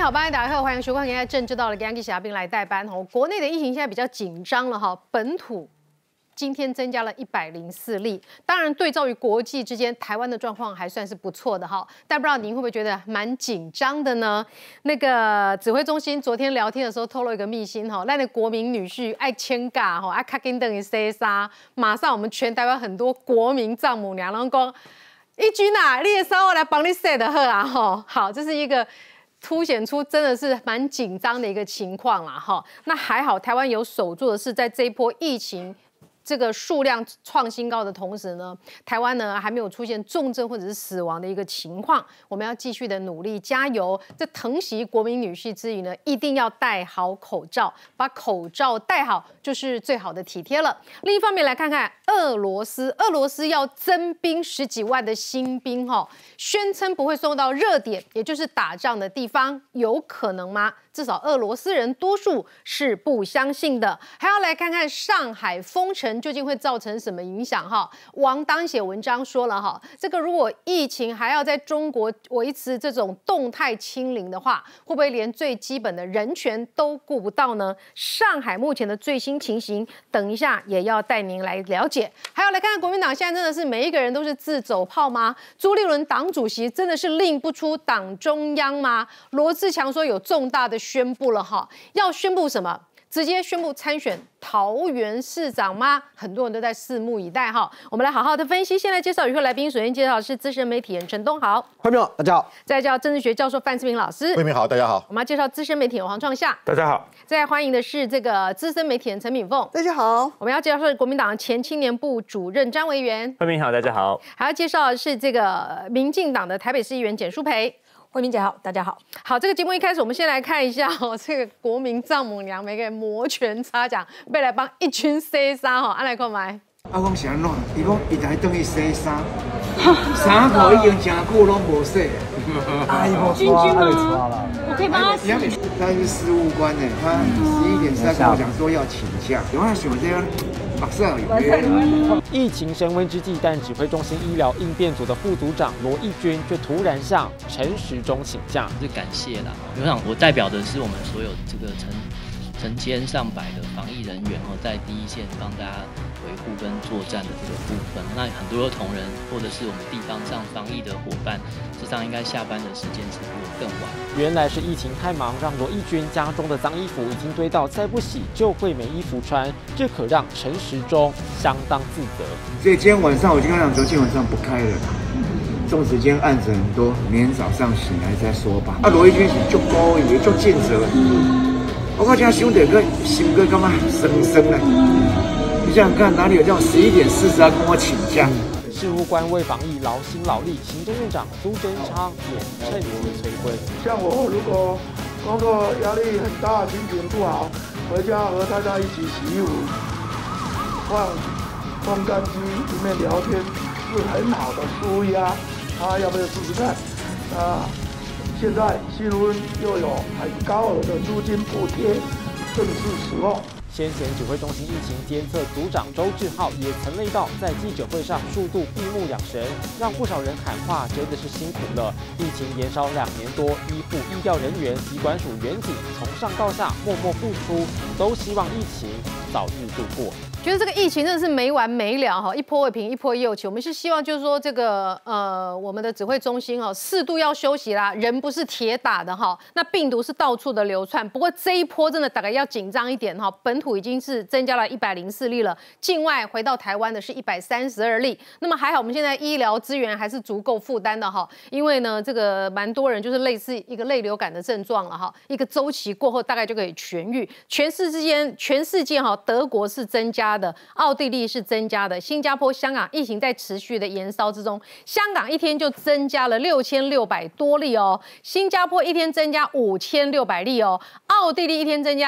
好，大家好，欢迎收看现在政治到了，给霞兵来代班哦。国内的疫情现在比较紧张了哈，本土今天增加了104例，当然对照于国际之间，台湾的状况还算是不错的哈。但不知道您会不会觉得蛮紧张的呢？那个指挥中心昨天聊天的时候透露一个秘辛哈，那的国民女婿爱牵尬哈，爱卡紧等于塞沙，马上我们全台湾很多国民丈母娘，然后讲一君啊，你的稍我来帮你塞的喝啊哈。好，这是一个。凸显出真的是蛮紧张的一个情况啦，哈。那还好，台湾有守住的是，在这一波疫情这个数量创新高的同时呢，台湾呢还没有出现重症或者是死亡的一个情况。我们要继续的努力加油。这疼惜国民女婿之余呢，一定要戴好口罩，把口罩戴好就是最好的体贴了。另一方面来看看俄罗斯要增兵10几万的新兵哈，宣称不会送到热点，也就是打仗的地方，有可能吗？至少俄罗斯人多数是不相信的。还要来看看上海封城究竟会造成什么影响哈？王当写文章说了哈，这个如果疫情还要在中国维持这种动态清零的话，会不会连最基本的人权都顾不到呢？上海目前的最新情形，等一下也要带您来了解。还要来看看国民党现在真的是每一个人都是自走炮吗？朱立伦党主席真的是令不出党中央吗？罗智强说有重大的宣布了哈，要宣布什么？直接宣布参选桃园市长吗？很多人都在拭目以待哈。我们来好好的分析。先来介绍与会来宾，首先介绍的是资深媒体人陈东豪， 欢迎大家好。 再叫政治学教授范世平老师， 慧明好，大家好。 我们要介绍资深媒体人黄创夏， 大家好。 再欢迎的是这个资深媒体人陈敏凤， 大家好。 我们要介绍的是国民党前青年部主任张维元， 慧明好，大家好。 还要介绍的是这个民进党的台北市议员简舒培。 慧明姐好，大家好。 好，这个节目一开始，我们先来看一下哦，这个国民丈母娘每个人摩拳擦掌，要来帮一群洗衫哈，安来看麦。 我讲是安怎？伊讲伊才等去洗衫，衫裤已经真久拢无洗。 阿姨君君吗？我可以帮他洗。 他是事务官呢，他11点3跟我讲说要请假，有我想这样。马上有约。 疫情升温之际，但指挥中心医疗应变组的副组长罗义军却突然向陈时中请假， 是感谢啦。我想我代表的是我们所有这个成千上百的防疫人员哦，在第一线帮大家维护跟作战的这个部分。那很多的同仁或者是我们地方上防疫的伙伴，事实上应该下班的时间是比我更晚。 原来是疫情太忙，让罗义军家中的脏衣服已经堆到再不洗就会没衣服穿，这可让陈时中相当自责。 所以今天晚上我就跟他讲说，今天晚上不开了啦。粽子今天案子很多，明天早上醒来再说吧。罗义军是足高义，足尽责。我刚才想到个心哥干嘛生嘞？你想想看，哪里有这种11点40跟我请假？ 事务官为防疫劳心劳力，行政院长苏贞昌也趁机催婚。 像我如果工作压力很大，心情不好，回家和太太一起洗衣服，放烘干机里面聊天，是很好的舒压。他要不要试试看？现在新闻又有很高额的租金补贴，正是时候。 先前指挥中心疫情监测组长周志浩也曾累到在记者会上数度闭目养神，让不少人喊话真的是辛苦了。疫情延烧2年多，医护医调人员、疾管署员警从上到下默默付出，都希望疫情早日度过。 觉得这个疫情真的是没完没了哈，一波未平一波又起。我们是希望就是说这个我们的指挥中心适度要休息啦，人不是铁打的哈。那病毒是到处的流窜，不过这一波真的大概要紧张一点哈。本土已经是增加了104例了，境外回到台湾的是132例。那么还好，我们现在医疗资源还是足够负担的哈，因为呢这个蛮多人就是类似一个类流感的症状了哈，一个周期过后大概就可以痊愈。全世界哈，德国是增加的，奥地利是增加的，新加坡、香港疫情在持续的延烧之中，香港一天就增加了6600多例哦，新加坡一天增加5600例哦，奥地利一天增加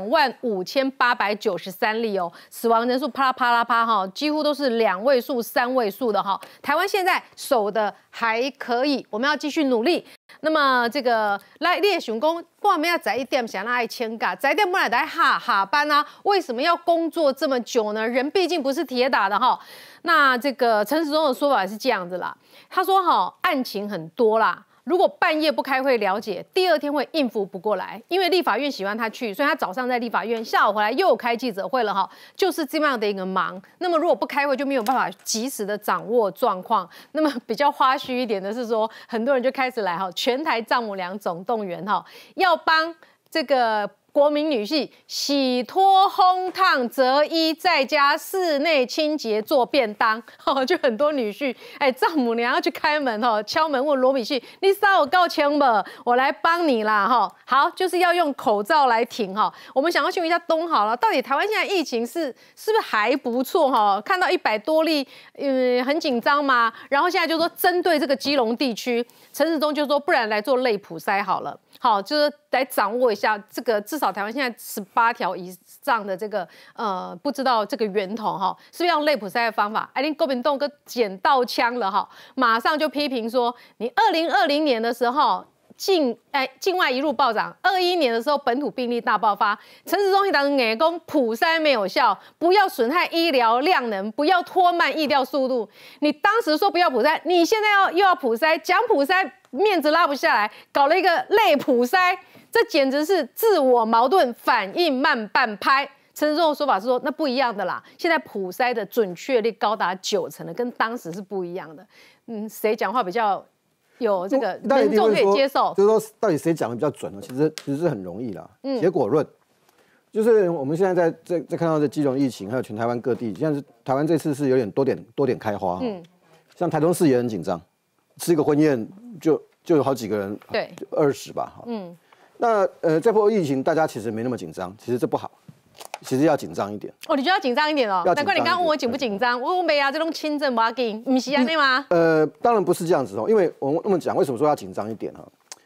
25893例哦，死亡人数啪啦啪啦啪哈，几乎都是2位数、3位数的哈。台湾现在守的还可以，我们要继续努力。那么这个来列想讲，半夜早一点想让爱请假，早一点本来在下班啊，为什么要工作这么久呢？人毕竟不是铁打的哈。那这个陈时中的说法是这样子啦，他说案情很多啦。 如果半夜不开会了解，第二天会应付不过来，因为立法院喜欢他去，所以他早上在立法院，下午回来又开记者会了哈，就是这样的一个忙。那么如果不开会，就没有办法及时的掌握状况。那么比较花絮一点的是说，很多人就开始来哈，全台丈母娘总动员哈，要帮这个国民女婿洗脱、烘烫、折衣，在家室内清洁做便当，就很多女婿丈母娘要去开门敲门问罗米旭：“你稍我告枪吧，我来帮你啦。”好，就是要用口罩来挺我们想要询问一下东豪了，到底台湾现在疫情是不是还不错看到100多例，很紧张吗？然后现在就说针对这个基隆地区，陈时中就说不然来做类普筛好了。好，就是来掌握一下这个，至少台湾现在18条以上的这个不知道这个源头是不是用类普筛的方法？你国民党跟捡到枪了马上就批评说，你2020年的时候境外一路暴涨，21年的时候本土病例大爆发，陈时中一党眼公普筛没有效，不要损害医疗量能，不要拖慢疫调速度。你当时说不要普筛，你现在又要普筛，讲普筛面子拉不下来，搞了一个类普筛，这简直是自我矛盾，反应慢半拍。陈时中的说法是说，那不一样的啦，现在普筛的准确率高达90%了，跟当时是不一样的。谁讲话比较有这个民众可以接受？ 就是说，到底谁讲的比较准呢？其实是很容易啦。结果论，就是我们现在在看到这基隆疫情，还有全台湾各地，现在是台湾这次是有点多点开花。像台中市也很紧张，吃一个婚宴就有好几个人，对，20吧。那这波疫情大家其实没那么紧张，其实这不好。其实要紧张一点你觉得要紧张一点难怪你刚刚问我紧不紧张，我没啊，这种轻症不要紧，不是安尼吗？ 当然不是这样子因为我们讲为什么说要紧张一点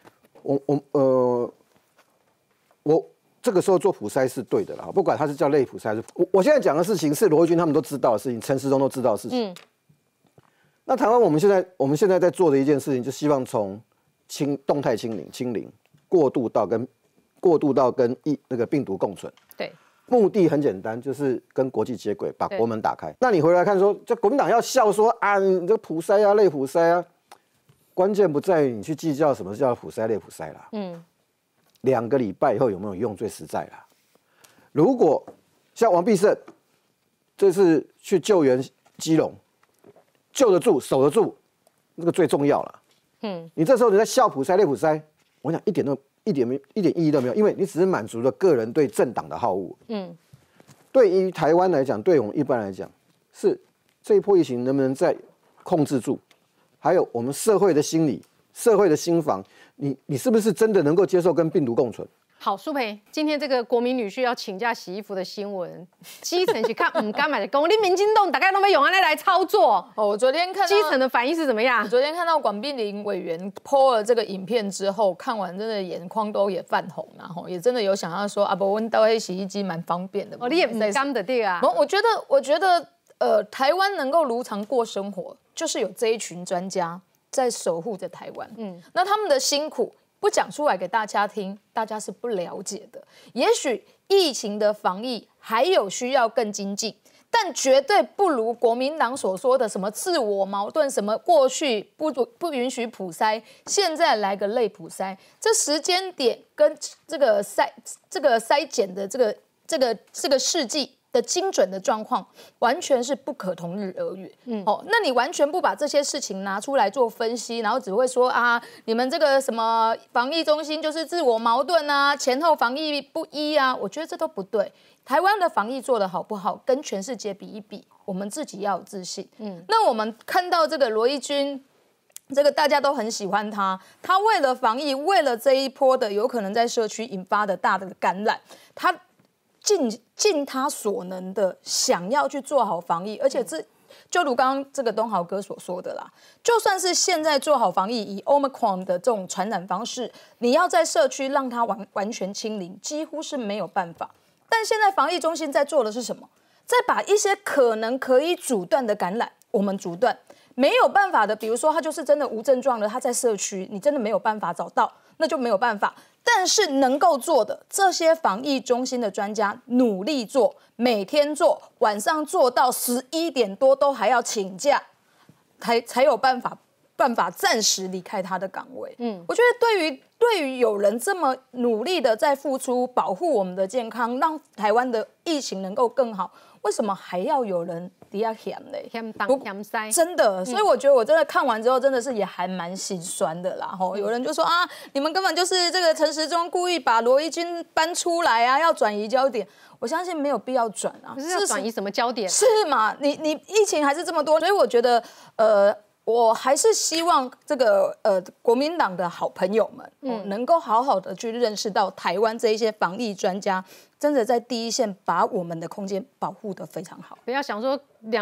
我这个时候做普筛是对的啦，不管它是叫类普筛，我现在讲的事情是罗慧君他们都知道的事情，陈时中都知道的事情。那台湾我们现在在做的一件事情，就希望从动态清零过渡到跟那个病毒共存。 对。 目的很简单，就是跟国际接轨，把国门打开。那你回来看说，这国民党要笑说啊，你这普筛啊、类普筛啊，关键不在于你去计较什么叫普筛、类普筛啦。2个礼拜以后有没有用最实在啦。如果像王必胜这次去救援基隆，救得住、守得住，那个最重要了。你这时候你在笑普筛、类普筛，我想一点意义都没有，因为你只是满足了个人对政党的好恶。对于台湾来讲，对我们一般来讲，是这一波疫情能不能再控制住，还有我们社会的心理、社会的心防，你是不是真的能够接受跟病毒共存？ 好，舒培，今天这个国民女婿要请假洗衣服的新闻，基层是看唔敢买的工，你民进党大概都没用安来操作。 我昨天看到基层的反应是怎么样？ 我昨天看到管碧玲委员 po 了这个影片之后，看完真的眼眶都也泛红了，也真的有想要说啊，不，我倒黑洗衣机蛮方便的。 你也唔甘的对啊。 我觉得台湾能够如常过生活，就是有这一群专家在守护着台湾。那他们的辛苦不讲出来给大家听，大家是不了解的。也许疫情的防疫还有需要更精进，但绝对不如国民党所说的什么自我矛盾，什么过去不允许普筛，现在来个类普筛，这时间点跟这个筛检的这个试剂的精准的状况，完全是不可同日而语。那你完全不把这些事情拿出来做分析，然后只会说啊，你们这个什么防疫中心就是自我矛盾啊，前后防疫不一啊，我觉得这都不对。台湾的防疫做得好不好，跟全世界比一比，我们自己要有自信。那我们看到这个罗一军，这个大家都很喜欢他，他为了防疫，为了这一波的有可能在社区引发的大的感染，他尽他所能的想要去做好防疫，而且就如刚刚这个东豪哥所说的啦，就算是现在做好防疫，以 Omicron 的这种传染方式，你要在社区让它完全清零，几乎是没有办法。但现在防疫中心在做的是什么？在把一些可能可以阻断的感染，我们阻断；没有办法的，比如说他就是真的无症状的，他在社区，你真的没有办法找到，那就没有办法。但是能够做的，这些防疫中心的专家努力做，每天做，晚上做到11点多都还要请假，才有办法办法暂时离开他的岗位。我觉得对于有人这么努力的在付出，保护我们的健康，让台湾的疫情能够更好，为什么还要有人底下嫌嘞？真的，所以我觉得我真的看完之后，真的是也还蛮心酸的啦。有人就说啊，你们根本就是这个陈时中故意把罗一军搬出来啊，要转移焦点。我相信没有必要转啊。 可是要转移什么焦点？ 是嘛？你疫情还是这么多，所以我觉得我还是希望这个国民党的好朋友们，能够好好的去认识到台湾这一些防疫专家，真的在第一线把我们的空间保护得非常好。 不要想说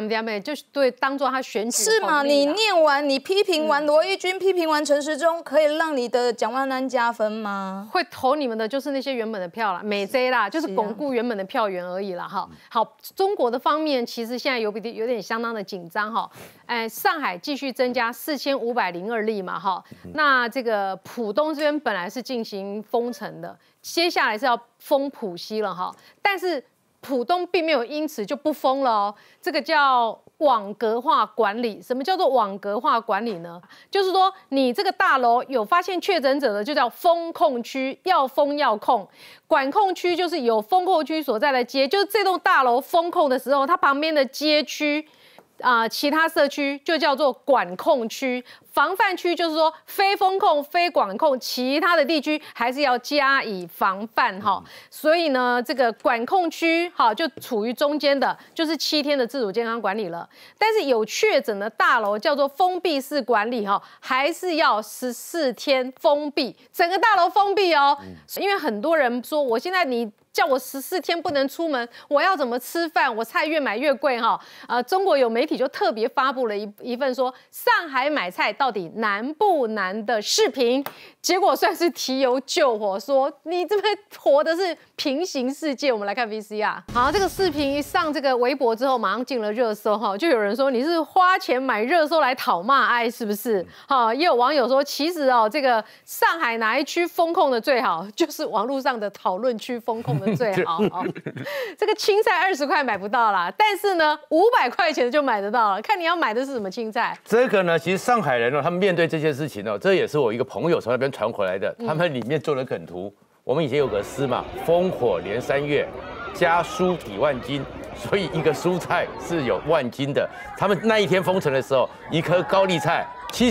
2就是对，当做他选举是吗？你念完，你批评完罗一军，批评完陈时中，可以让你的蒋万安加分吗？ 会投你们的就是那些原本的票啦，美 J 啦，就是巩固原本的票源而已啦。哈，好，中国的方面其实现在有点相当的紧张哈。上海继续增加4502例嘛哈，那这个浦东这边本来是进行封城的，接下来是要封浦西了哈，但是浦东并没有因此就不封了哦，这个叫网格化管理。什么叫做网格化管理呢？就是说你这个大楼有发现确诊者的，就叫封控区，要封要控。管控区就是有封控区所在的街，就是这栋大楼封控的时候，它旁边的街区。其他社区就叫做管控区，防范区就是说非封控、非管控，其他的地区还是要加以防范哈。所以呢，这个管控区哈就处于中间的，就是7天的自主健康管理了。但是有确诊的大楼叫做封闭式管理哈，还是要14天封闭，整个大楼封闭哦。因为很多人说，我现在你叫我14天不能出门，我要怎么吃饭？我菜越买越贵哈。中国有媒体就特别发布了一份说上海买菜到底难不难的视频，结果算是提油救火，说你这边活的是平行世界。我们来看 VCR。好，这个视频一上这个微博之后，马上进了热搜哈，就有人说你是花钱买热搜来讨骂爱是不是？哈，也有网友说，其实哦，这个上海哪一区封控的最好，就是网络上的讨论区封控的最好哦。这个青菜20块买不到啦，但是呢500块钱就买得到了，看你要买的是什么青菜。 这个呢，其实上海人呢，他们面对这件事情呢，这也是我一个朋友从那边传回来的，他们里面做了梗图。我们以前有个诗嘛，烽火连3月，家蔬抵万金，所以一个蔬菜是有万金的。他们那一天封城的时候，一颗高丽菜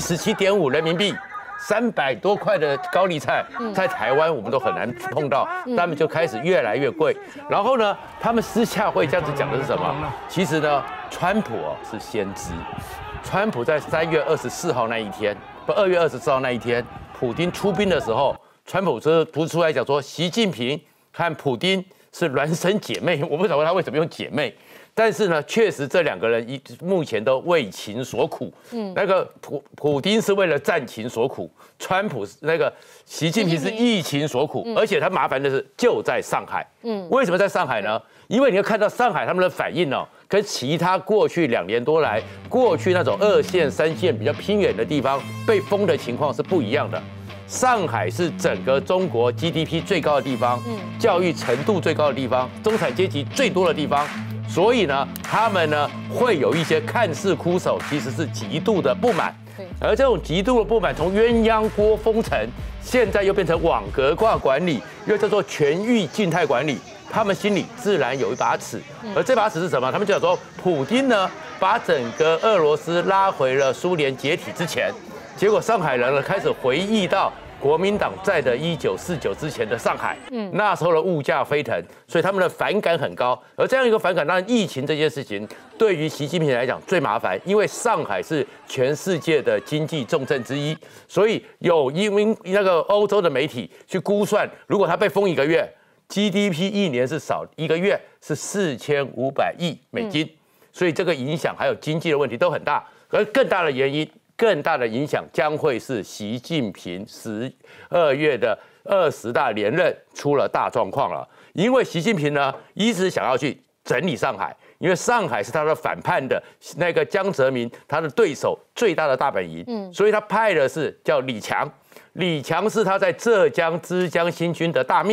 77.5人民币。300多块的高丽菜，在台湾我们都很难碰到，他们就开始越来越贵。然后呢，他们私下会这样子讲的是什么？其实呢，川普是先知。川普在3月24号那一天，不，2月24号那一天，普丁出兵的时候，川普不是出来讲说，习近平和普丁是孪生姐妹。我不懂他为什么用姐妹。但是呢，确实这2个人目前都为情所苦。那个普丁是为了战情所苦，川普那个习近平是疫情所苦，而且他麻烦的是就在上海。为什么在上海呢？因为你要看到上海他们的反应哦，跟其他过去2年多来，过去那种2线、3线比较偏远的地方被封的情况是不一样的。上海是整个中国 GDP 最高的地方，教育程度最高的地方，中产阶级最多的地方。所以呢，他们呢会有一些看似枯手，其实是极度的不满。而这种极度的不满，从鸳鸯锅封城，现在又变成网格化管理，又叫做全域静态管理。他们心里自然有一把尺，而这把尺是什么？他们就讲说，普丁呢把整个俄罗斯拉回了苏联解体之前，结果上海人呢开始回忆到国民党在的1949之前的上海，那时候的物价飞腾，所以他们的反感很高。而这样一个反感，当然疫情这件事情对于习近平来讲最麻烦，因为上海是全世界的经济重镇之一，所以因为那个欧洲的媒体去估算，如果他被封1个月 ，GDP 1年是少1个月是4500亿美金，所以这个影响还有经济的问题都很大。而更大的原因。更大的影响将会是习近平12月的20大连任出了大状况了，因为习近平呢一直想要去整理上海，因为上海是他的反叛的那个江泽民他的对手最大的大本营，所以他派的是叫李强，李强是他在浙江、枝江新军的大秘。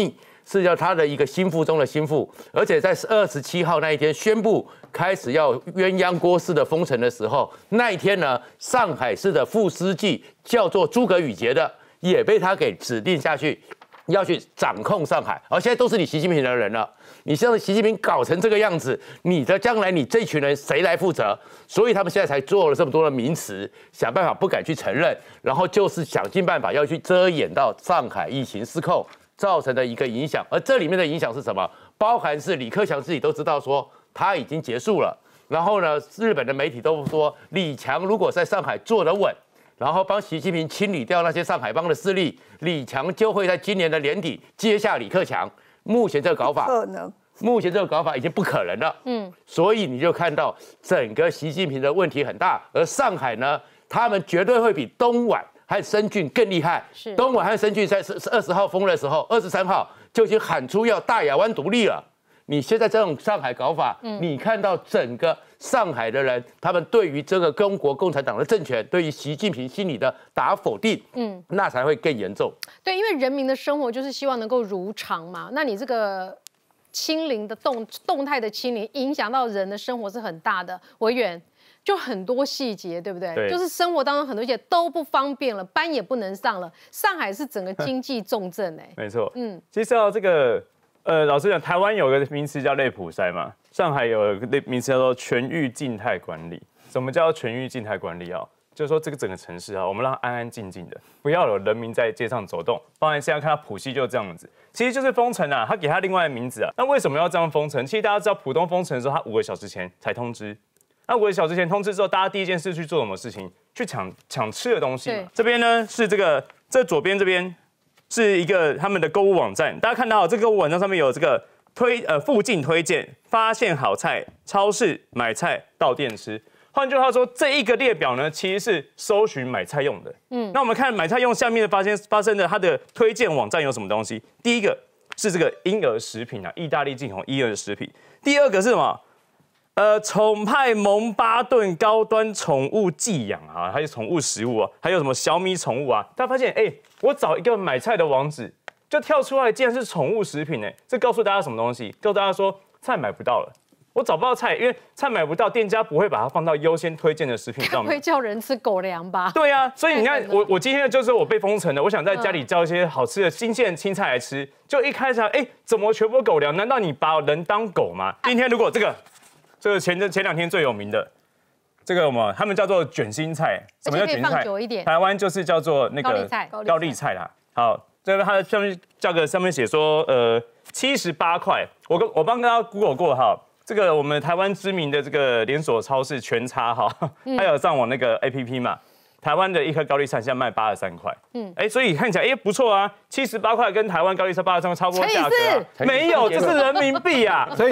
是要他的一个心腹中的心腹，而且在27号那一天宣布开始要鸳鸯锅式的封城的时候，那一天呢，上海市的副书记叫做诸葛宇杰的，也被他给指定下去，要去掌控上海，而现在都是你习近平的人了。你现在习近平搞成这个样子，你的将来你这群人谁来负责？所以他们现在才做了这么多的名词，想办法不敢去承认，然后就是想尽办法要去遮掩到上海疫情失控造成的一个影响。而这里面的影响是什么？包含是李克强自己都知道说他已经结束了，然后呢，日本的媒体都说李强如果在上海坐得稳，然后帮习近平清理掉那些上海帮的势力，李强就会在今年的年底接下李克强。目前这个搞法，目前这个搞法已经不可能了。所以你就看到整个习近平的问题很大，而上海呢，他们绝对会比东莞和深圳更厉害。东莞和深圳在20号封的时候，23号就已经喊出要大亚湾独立了。你现在这种上海搞法，你看到整个上海的人，他们对于这个中国共产党的政权，对于习近平心里的打否定，那才会更严重。 对，因为人民的生活就是希望能够如常嘛。那你这个清零的动态的清零，影响到人的生活是很大的。委员就很多细节，对不对？ 对， 就是生活当中很多细节都不方便了，班也不能上了。上海是整个经济重镇没错。其实到这个。老实讲，台湾有个名词叫类普筛嘛，上海有个名词叫做全域静态管理。什么叫全域静态管理啊？就是说这个整个城市啊，我们让它安安静静的，不要有人民在街上走动。当然现在看到浦西就这样子，其实就是封城啊，它给它另外的名字啊。那为什么要这样封城？其实大家知道，浦东封城的时候，它5个小时前才通知。那5个小时前通知之后，大家第一件事去做什么事情？去抢吃的东西嘛。这边呢是这左边这边。是一个他们的购物网站，大家看到这个购物网站上面有这个附近推荐、发现好菜、超市买菜到店吃。换句话说，这一个列表呢，其实是搜寻买菜用的。那我们看买菜用下面的发生的它的推荐网站有什么东西？第一个是这个婴儿食品啊，意大利进口婴儿食品。第二个是什么？宠派蒙巴顿高端宠物寄养啊，还有宠物食物啊，还有什么小米宠物啊？大家发现，我找一个买菜的网址，就跳出来，竟然是宠物食品这告诉大家什么东西？告诉大家说菜买不到了，我找不到菜，因为菜买不到，店家不会把它放到优先推荐的食品上面。 会叫人吃狗粮吧？ 对啊，所以你看，我今天就是我被封城了，我想在家里叫一些好吃的新鲜青菜来吃，就一开始怎么全部狗粮？难道你把人当狗吗？今天如果这个前2天最有名的这个他们叫做卷心菜。什么叫卷心菜？台湾就是叫做那个高丽菜啦。好，这个它的上面写说78块。我帮大家 Google 过哈，这个我们台湾知名的这个连锁超市全差哈，还有上网那个 APP 嘛。台湾的一颗高丽菜现在卖83块，所以看起来不错啊，78块跟台湾高丽菜83块差不多价格没有，这是人民币啊， 所以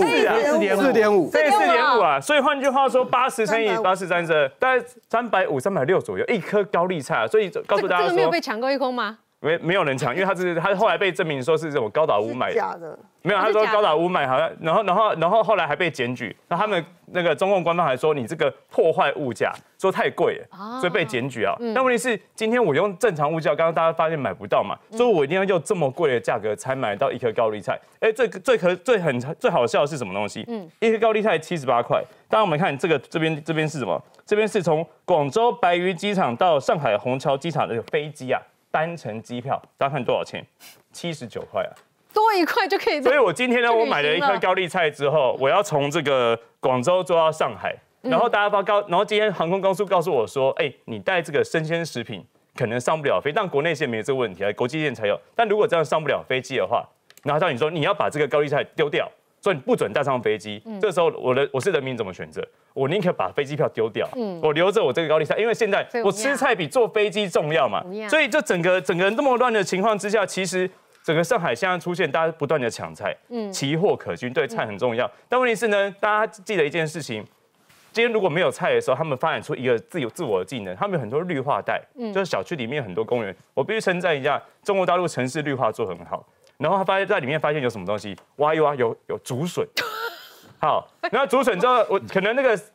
4.5 啊，所以换句话说，80乘以80×30，大概350、360左右一颗高丽菜啊，所以告诉大家说， 这个没有被抢购一空吗？ 没有人抢，因为他后来被证明说是这种高岛屋买的， 假的。 没有，他说高岛屋买好像，然后后来还被检举，那他们那个中共官方还说你这个破坏物价，说太贵了，所以被检举啊。但问题是今天我用正常物价，刚刚大家发现买不到嘛，所以我一定要用这么贵的价格才买到一颗高丽菜。最好笑的是什么东西？一颗高丽菜78块。当然我们看这边是什么？这边是从广州白云机场到上海虹桥机场的飞机啊。单程机票，大家看多少钱？79块啊， 多1块就可以。 所以我今天呢，我买了一颗高丽菜之后，我要从这个广州坐到上海，然后然后今天航空公司告诉我说，你带这个生鲜食品可能上不了飞，但国内线没有这个问题啊，国际线才有。但如果这样上不了飞机的话，然后叫你说你要把这个高丽菜丢掉。所以你不准带上飞机，这时候我是人民怎么选择？我宁可把飞机票丢掉，我留着我这个高丽菜，因为现在我吃菜比坐飞机重要嘛。所以就整个这么乱的情况之下，其实整个上海现在出现大家不断的抢菜，奇货可居，对菜很重要。但问题是呢，大家记得一件事情，今天如果没有菜的时候，他们发展出一个自我的技能，他们有很多绿化带，就是小区里面很多公园，我必须称赞一下，中国大陆城市绿化做很好。然后他在里面发现有什么东西，挖一挖有竹笋，好，然后竹笋之后，我可能那个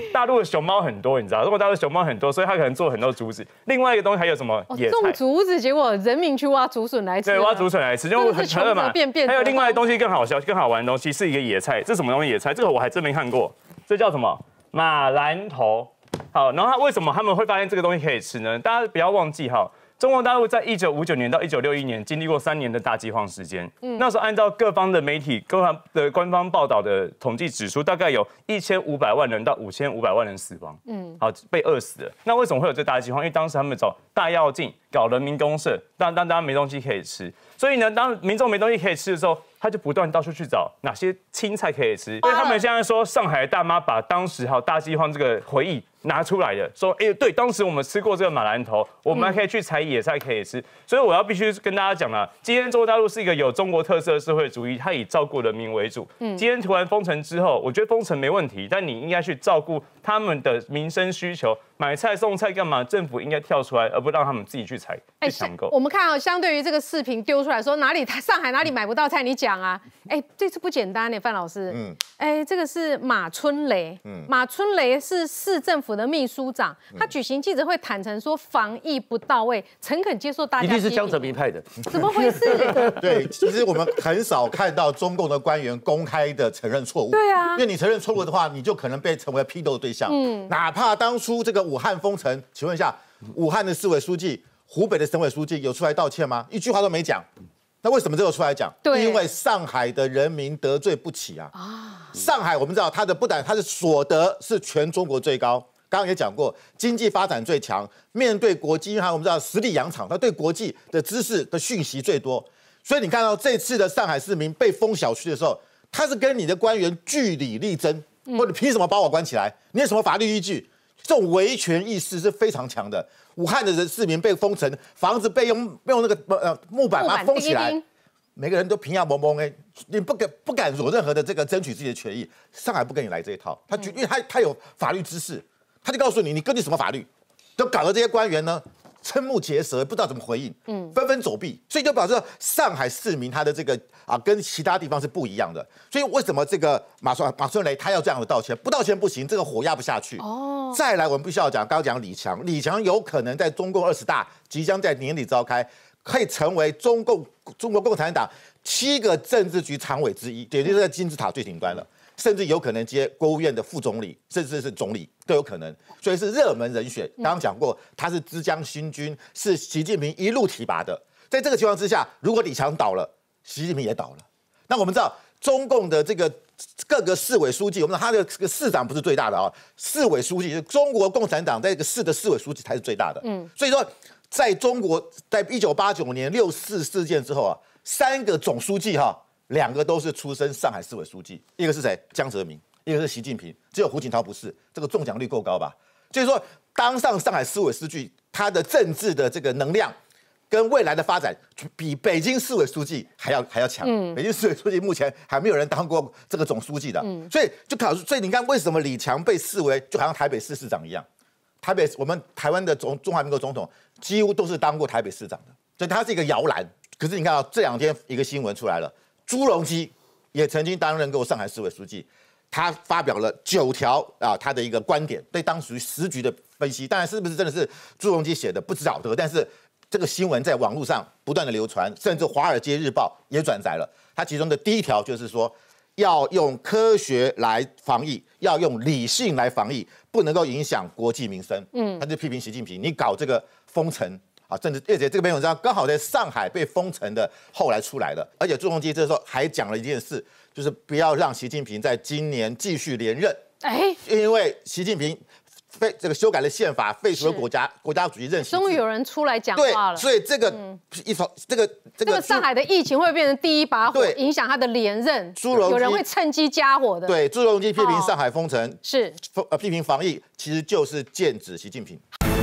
大陆的熊猫很多，你知道，中国大陆熊猫很多，所以它可能做很多竹子。另外一个东西还有什么野菜？ 种竹子，结果人民去挖竹笋来吃。 对，挖竹笋来吃，就很饿嘛。还有另外的东西更好笑、更好玩的东西，是一个野菜。这是什么东西？野菜？这个我还真没看过。这叫什么？马兰头。好，然后为什么他们会发现这个东西可以吃呢？大家不要忘记哈。中国大陆在1959年到1961年经历过3年的大饥荒时间，那时候按照各方的媒体、各方的官方报道的统计指数，大概有1500万人到5500万人死亡，好被饿死了。那为什么会有这大饥荒？因为当时他们找大跃进，搞人民公社，让大家没东西可以吃，所以呢，当民众没东西可以吃的时候，他就不断到处去找哪些青菜可以吃。所以他们现在说，上海的大妈把当时大饥荒这个回忆拿出来的，说，对，当时我们吃过这个马兰头，我们还可以去采野菜可以吃。所以我要必须跟大家讲了，今天中国大陆是一个有中国特色的社会主义，它以照顾人民为主。今天突然封城之后，我觉得封城没问题，但你应该去照顾他们的民生需求，买菜送菜干嘛？政府应该跳出来，而不让他们自己去采去抢购。 我们看相对于这个视频丢出来说上海哪里买不到菜，你讲啊，这次不简单呢，范老师。这个是马春雷，马春雷是市政府的秘书长，他举行记者会坦诚说防疫不到位，诚恳接受大家。 一定是江泽民派的， 怎么回事？ 对，其实我们很少看到中共的官员公开的承认错误。 对啊， 因为你承认错误的话，你就可能被成为批斗的对象。哪怕当初这个武汉封城，请问一下，武汉的市委书记、湖北的省委书记有出来道歉吗？一句话都没讲。那为什么这个出来讲？因为上海的人民得罪不起啊！上海我们知道它的不但它的所得是全中国最高，刚刚也讲过，经济发展最强，面对国际，因为我们知道实力洋场，它对国际的知识的讯息最多。所以你看到这次的上海市民被封小区的时候，他是跟你的官员据理力争，或者凭什么把我关起来？你有什么法律依据？这种维权意识是非常强的。武汉的市民被封城，房子被用那个木板把它封起来，每个人都平要蒙蒙你不敢有任何的这个争取自己的权益。上海不跟你来这一套，因为他有法律知识，他就告诉你，你根据什么法律，都搞得这些官员呢瞠目结舌，不知道怎么回应，纷纷走避，所以就表示上海市民他的这个跟其他地方是不一样的。所以为什么这个马春雷他要这样的道歉？不道歉不行，这个火压不下去。再来我们必须要讲，刚刚讲李强有可能在中共20大即将在年底召开，可以成为中国共产党7个政治局常委之一，也就是在金字塔最顶端了。甚至有可能接国务院的副总理，甚至是总理都有可能，所以是热门人选。刚刚讲过，他是之江新军，是习近平一路提拔的。在这个情况之下，如果李强倒了，习近平也倒了。那我们知道，中共的这个各个市委书记，我们知道他的这个市长不是最大的啊，市委书记，中国共产党在这个市的市委书记才是最大的。所以说，在中国，在1989年6·4事件之后3个总书记2个都是出身上海市委书记，一个是谁？江泽民，一个是习近平，只有胡锦涛不是。这个中奖率够高吧？就是说，当上上海市委书记，他的政治的这个能量跟未来的发展，比北京市委书记还要强。北京市委书记目前还没有人当过这个总书记的，所以你看，为什么李强被视为就好像台北市市长一样？我们台湾的中华民国总统几乎都是当过台北市长的，所以他是一个摇篮。可是你看这2天一个新闻出来了。朱镕基也曾经担任过上海市委书记，他发表了9条他的一个观点，对当时时局的分析。当然，是不是真的是朱镕基写的不知道得，但是这个新闻在网络上不断的流传，甚至《华尔街日报》也转载了。他其中的第1条就是说，要用科学来防疫，要用理性来防疫，不能够影响国计民生。他就批评习近平，你搞这个封城。甚至而且这个篇文章刚好在上海被封城的后来出来了，而且朱镕基这时候还讲了一件事，就是不要让习近平在今年继续连任。因为习近平这个修改了宪法，废除了国家主席任期。终于有人出来讲话了。 对，所以这个这个上海的疫情会变成第1把火，影响他的连任。有人会趁机加火的。 对，朱镕基批评上海封城， 是批评防疫，其实就是剑指习近平。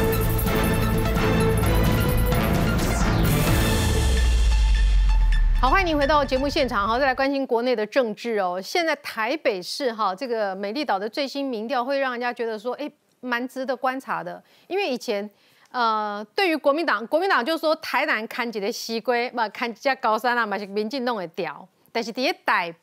好，欢迎您回到节目现场，再来关心国内的政治哦。现在台北市这个美丽岛的最新民调会让人家觉得说，蛮值得观察的。因为以前，对于国民党就说台南看一个西瓜，看一只高山嘛是民进党会调，但是在台北，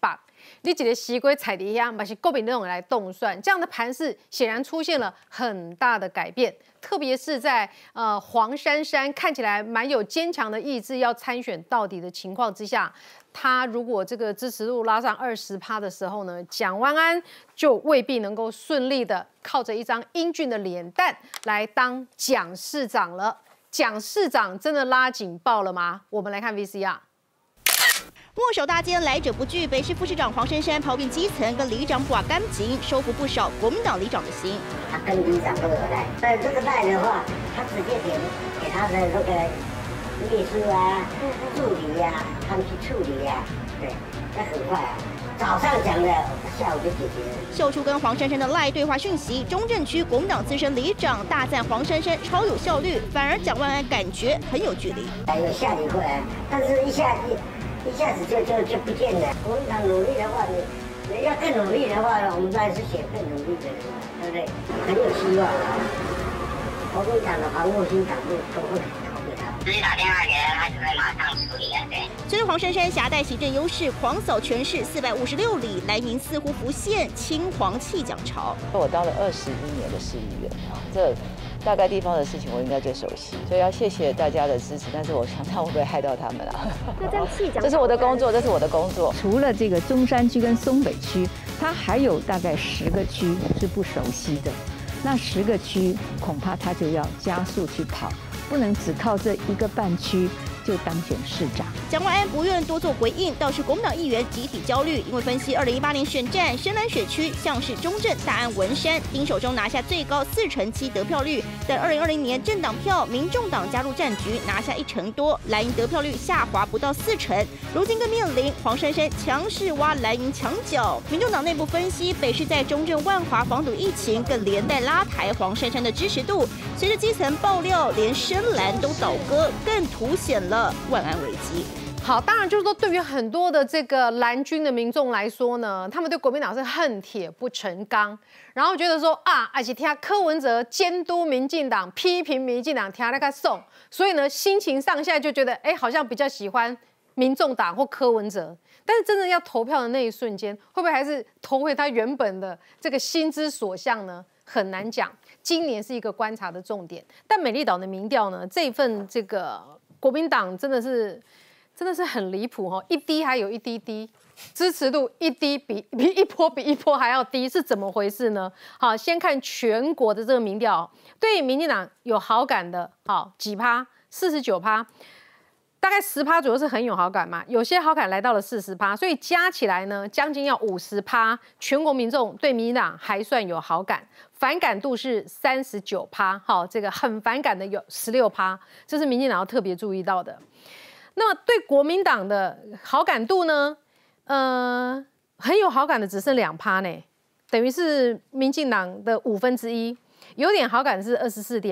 你几个西龟踩底下，把是国民党来动算，这样的盘势显然出现了很大的改变，特别是在黄珊珊看起来蛮有坚强的意志要参选到底的情况之下，他如果这个支持度拉上20%的时候呢，蒋万安就未必能够顺利的靠着一张英俊的脸蛋来当蒋市长了。蒋市长真的拉警报了吗？我们来看 VCR。 墨守大奸，来者不拒。北市副市长黄珊珊跑遍基层，跟里长把干净，收服不少国民党里长的心。 他跟里长都有赖，但这个赖的话，他直接给他的那个秘书啊、助理啊，他们去处理啊，对，那很快啊。早上讲的，下午就解决了。 秀出跟黄珊珊的赖对话讯息，中正区国民党资深里长大赞黄珊珊超有效率，反而蒋万安感觉很有距离。 有下你过来，但是一下子就不见了。国民党努力的话，你要更努力的话，我们当然是选更努力的人，对不对？很有希望啊！国民党的防护心党部都会考虑他。直接打电话给他，他就会马上处理啊，对。 随着黄珊珊携带行政优势，狂扫全市456里，来宁似乎浮现青黄弃蒋潮。 我当了21年的市议员啊，这大概地方的事情我应该最熟悉，所以要谢谢大家的支持。但是我想，他会不会害到他们啊？ 那这样弃蒋， 这是我的工作，这是我的工作。 除了这个中山区跟松北区，它还有大概10个区是不熟悉的。那10个区恐怕他就要加速去跑，不能只靠这1个半区就当选市长。 蒋万安不愿多做回应，倒是国民党议员集体焦虑，因为分析2018年选战，深蓝选区像是中正、大安、文山，丁守中拿下最高47%得票率，但2020年政党票，民众党加入战局，拿下1成多，蓝营得票率下滑不到4成。如今更面临黄珊珊强势挖蓝营墙角，民众党内部分析，北市在中正万华防堵疫情，更连带拉抬黄珊珊的支持度。随着基层爆料，连深蓝都倒戈，更凸显了万安危机。 好，当然就是说，对于很多的这个蓝军的民众来说呢，他们对国民党是恨铁不成钢，然后觉得说啊，而且听柯文哲监督民进党、批评民进党，听那个送，所以呢，心情上下就觉得，好像比较喜欢民众党或柯文哲。但是真正要投票的那一瞬间，会不会还是投回他原本的这个心之所向呢？很难讲。今年是一个观察的重点，但美丽岛的民调呢，这份这个国民党真的是很离谱哈，一低还有一滴滴，支持度一低比一波还要低，是怎么回事呢？好，先看全国的这个民调，对民进党有好感的，好几趴，49%。大概10%左右是很有好感嘛，有些好感来到了40%，所以加起来呢，将近要50%。全国民众对民进党还算有好感，反感度是39%，好，这个很反感的有16%，这是民进党要特别注意到的。那么对国民党的好感度呢，很有好感的只剩2%呢，等于是民进党的1/5，有点好感是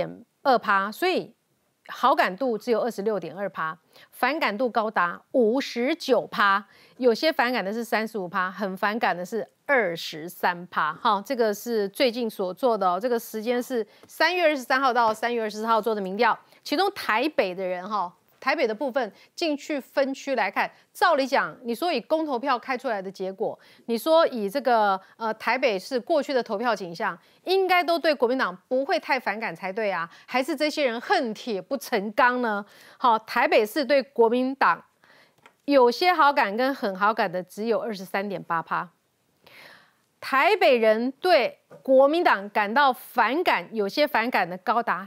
24.2%，所以好感度只有26.2%，反感度高达59%，有些反感的是35%，很反感的是23%。好，这个是最近所做的哦，这个时间是3月23号到3月24号做的民调，其中台北的人台北的部分进去分区来看，照理讲，你说以公投票开出来的结果，你说以这个台北市过去的投票倾向，应该都对国民党不会太反感才对啊，还是这些人恨铁不成钢呢？好，台北市对国民党有些好感跟很好感的只有23.8%，台北人对国民党感到反感，有些反感的高达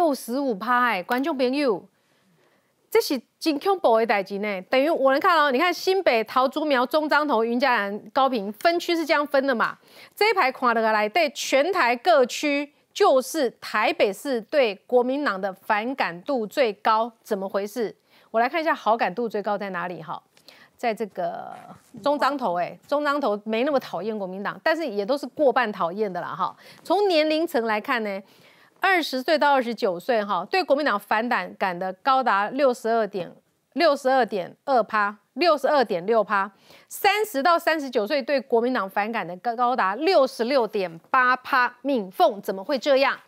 65%，观众朋友。这是真恐怖的代志呢，等于我能看到，你看新北、桃竹苗、中彰投、云嘉南、高屏分区是这样分的嘛？这一排看得来，对全台各区就是台北市对国民党的反感度最高，怎么回事？我来看一下好感度最高在哪里哈，在这个中彰投，中彰投没那么讨厌国民党，但是也都是过半讨厌的啦哈。从年龄层来看呢，20岁到29岁，对国民党反感的高达62.6%，62.6%，30到39岁对国民党反感的高达66.8%。敏凤怎么会这样？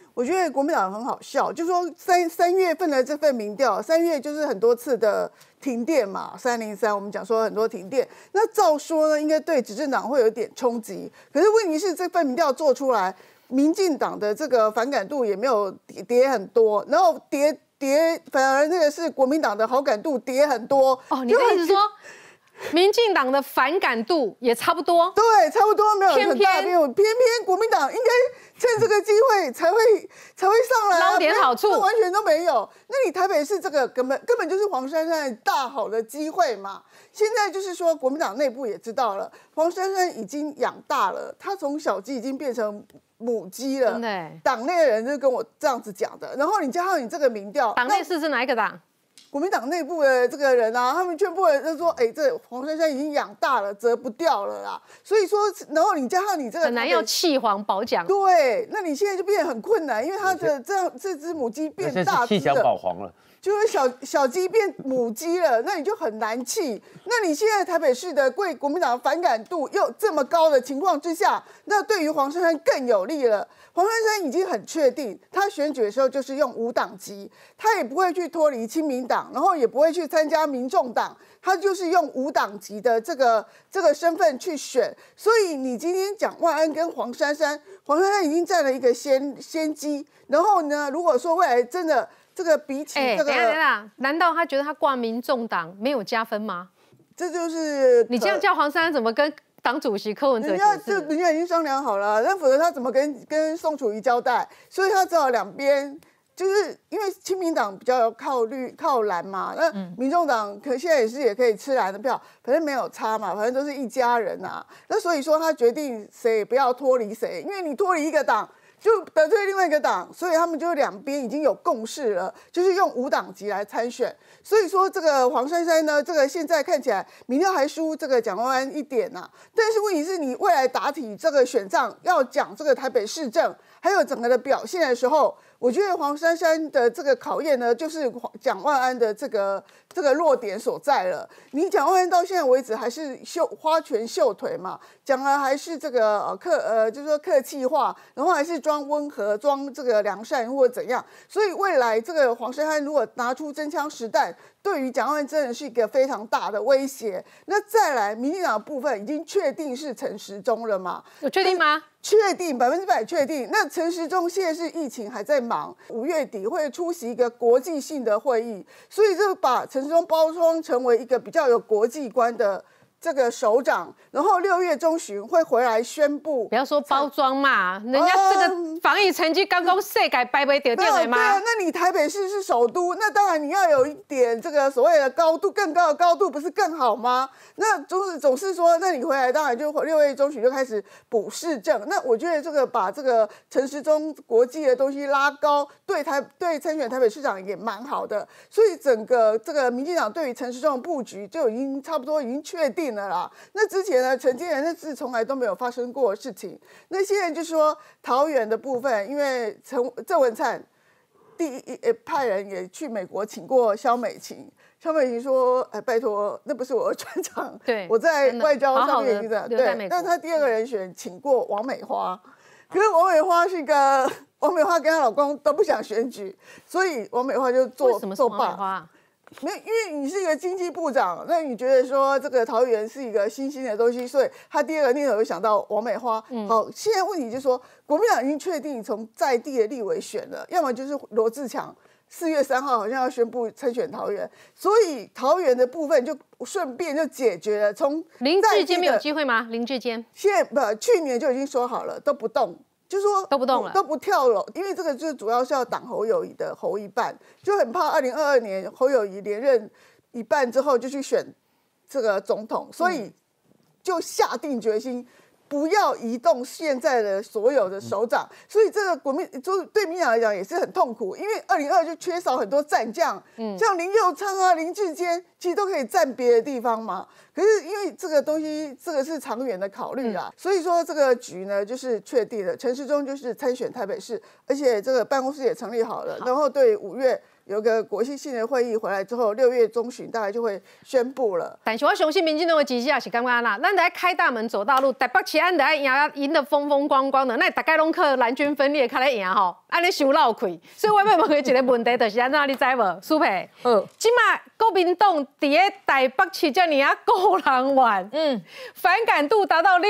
我觉得国民党很好笑，就说三月份的这份民调，3月就是很多次的停电嘛，303我们讲说很多停电，那照说呢，应该对执政党会有一点冲击。可是问题是，这份民调做出来，民进党的这个反感度也没有跌很多，然后反而那个是国民党的好感度跌很多。 哦，你的意思说？民进党的反感度也差不多， 对，差不多没有很大变化。偏偏国民党应该趁这个机会才会上来， 捞点好处， 完全都没有。那你台北市这个根本就是黄珊珊大好的机会嘛。现在就是说，国民党内部也知道了，黄珊珊已经养大了，她从小鸡已经变成母鸡了。党内的人就跟我这样子讲的。然后你加上你这个民调， 党内是哪一个党？ 国民党内部的这个人啊，他们全部人就说，这黄珊珊已经养大了，折不掉了啦。所以说，然后你加上你这个很难要弃黄保蒋。 对，那你现在就变得很困难，因为他的这只母鸡变大只了， 弃蒋保黄了。 就是小鸡变母鸡了，那你就很难弃。那你现在台北市的国民党反感度又这么高的情况之下，那对于黄珊珊更有利了。黄珊珊已经很确定，他选举的时候就是用无党籍，他也不会去脱离亲民党，然后也不会去参加民众党，他就是用无党籍的这个身份去选。所以你今天蒋万安跟黄珊珊已经占了一个先机。然后呢，如果说未来真的这个比起这个， 等一下，难道他觉得他挂民众党没有加分吗？ 这就是你这样叫黄珊珊怎么跟党主席柯文哲解释？ 人家已经商量好了，那否则他怎么跟宋楚瑜交代？所以他只好两边，就是因为亲民党比较靠蓝嘛，那民众党现在也可以吃蓝的票，反正没有差嘛，反正都是一家人啊。那所以说他决定谁也不要脱离谁，因为你脱离一个党，就得罪另外一个党，所以他们就两边已经有共识了，就是用无党籍来参选。所以说这个黄珊珊呢，这个现在看起来民调还输这个蒋万安一点啊，但是问题是你未来打体这个选战要讲这个台北市政还有整个的表现的时候，我觉得黄珊珊的这个考验呢，就是蒋万安的这个弱点所在了。你蒋万安到现在为止还是花拳绣腿嘛，讲了还是这个就是说客气话，然后还是装温和、装这个良善或者怎样。所以未来这个黄珊珊如果拿出真枪实弹，对于蒋万安真的是一个非常大的威胁。那再来，民进党的部分已经确定是陈时中了嘛？ 有确定吗？ 确定，100%确定。那陈时中现在是疫情还在忙，5月底会出席一个国际性的会议，所以就把陈时中包装成为一个比较有国际观的这个首长，然后6月中旬会回来宣布。 不要说包装嘛，人家这个防疫成绩刚刚世界摆不掉掉的吗？ 对啊，那你台北市是首都，那当然你要有一点这个所谓的高度，更高的高度不是更好吗？那总是说，那你回来当然就6月中旬就开始补市政。那我觉得这个把这个陈时中国际的东西拉高，对参选台北市长也蛮好的。所以整个这个民进党对于陈时中的布局就已经差不多已经确定了啦。那之前呢，陈建仁那是从来都没有发生过的事情。那现在就说桃园的部分，因为郑文灿派人也去美国请过萧美琴。萧美琴说：“拜托，那不是我的专长。对，我在外交上面已经对。但他第二个人选请过王美花，可是王美花跟她老公都不想选举，所以王美花就作罢。没有，因为你是一个经济部长，那你觉得说这个桃园是一个新兴的东西，所以他第二个念头就想到王美花。好，现在问题就是说，国民党已经确定从在地的立委选了，要么就是罗志强。4月3号好像要宣布参选桃园，所以桃园的部分就顺便就解决了。从林志坚没有机会吗？林志坚现在去年就已经说好了，都不动，就说都不动了， 都不跳楼，因为这个就主要是要挡侯友宜的侯一半，就很怕2022年侯友宜连任一半之后就去选这个总统，所以就下定决心。不要移动现在的所有的首长，所以这个对民进党来讲也是很痛苦，因为2022就缺少很多战将，像林右昌啊、林志坚，其实都可以站别的地方嘛。可是因为这个东西，这个是长远的考虑啦，所以说这个局呢就是确定了，陈时中就是参选台北市，而且这个办公室也成立好了，然后对5月有个国际性的会议回来之后，6月中旬大概就会宣布了。 但是我相信民进党的支持也是感觉啦，咱来开大门走大路，台北市安得赢得风风光光的，那大概拢靠蓝军分裂开来赢吼，安尼收闹亏。所以我要问一个问题，就是安怎你知无？苏培，即马国民党伫个台北市这么够人玩，反感度达到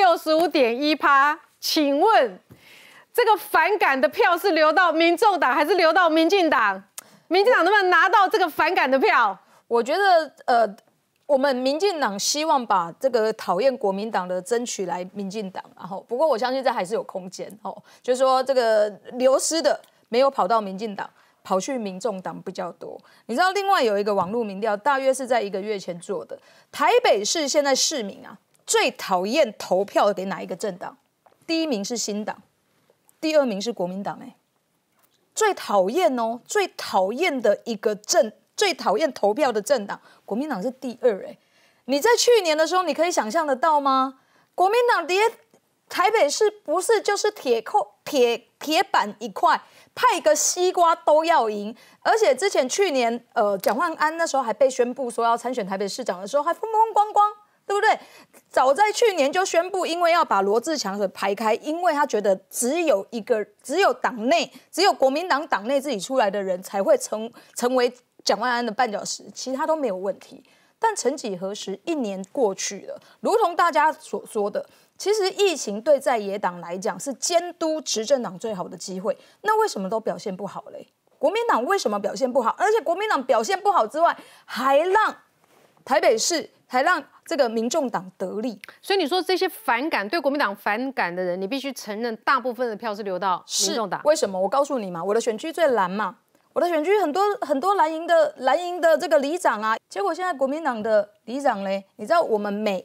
65.1%，请问这个反感的票是流到民众党还是流到民进党？民进党能不能拿到这个反感的票？ 我觉得我们民进党希望把这个讨厌国民党的争取来民进党，然后不过我相信这还是有空间哦，就是说这个流失的没有跑到民进党，跑去民众党比较多。你知道另外有一个网络民调，大约是在1个月前做的，台北市现在市民啊最讨厌投票给哪一个政党？第1名是新党，第2名是国民党，最讨厌哦，最讨厌的一个最讨厌投票的政党，国民党是第2。你在去年的时候，你可以想象得到吗？国民党台北市不是就是铁板一块，派个西瓜都要赢。而且之前去年蒋万安那时候还被宣布说要参选台北市长的时候，还风风光光。对不对？早在去年就宣布，因为要把罗志强给排开，因为他觉得只有党内，只有国民党党内自己出来的人才会成为蒋万安的绊脚石，其他都没有问题。但曾几何时，1年过去了，如同大家所说的，其实疫情对在野党来讲是监督执政党最好的机会，那为什么都表现不好嘞？国民党为什么表现不好？而且国民党表现不好之外，还让台北市还让这个民众党得利， 所以你说这些对国民党反感的人，你必须承认大部分的票是流到民众党。 为什么？我告诉你嘛，我的选区最蓝嘛，我的选区很多蓝营的这个里长啊，结果现在国民党的里长嘞，你知道我们每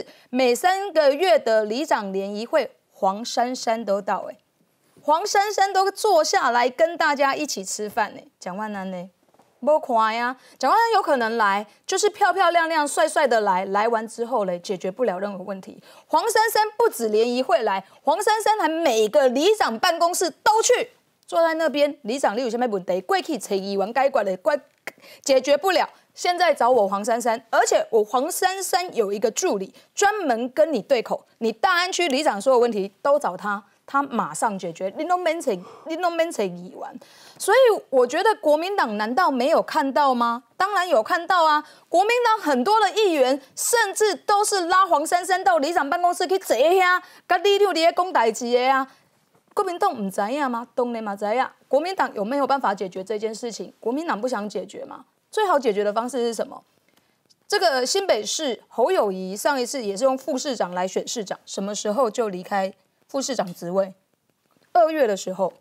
3个月的里长联谊会，黄珊珊都到黄珊珊都坐下来跟大家一起吃饭蒋万安呢？没看呀，蒋万安有可能来，就是漂漂亮亮、帅帅的来完之后嘞，解决不了任何问题。黄珊珊不止联谊会来，黄珊珊还每个里长办公室都去，坐在那边，里长你有什么问题，过去找议员解决的，解决不了，现在找我黄珊珊，而且我黄珊珊有一个助理，专门跟你对口，你大安区里长所有问题都找他。他马上解决，你都免找议员，所以我觉得国民党难道没有看到吗？当然有看到啊！国民党很多的议员，甚至都是拉黄珊珊到里长办公室去坐下，跟你六在讲代志的啊。国民党唔知呀吗？当然嘛知呀。国民党有没有办法解决这件事情？国民党不想解决嘛？最好解决的方式是什么？这个新北市侯友宜上一次也是用副市长来选市长，什么时候就离开副市长职位？2月的时候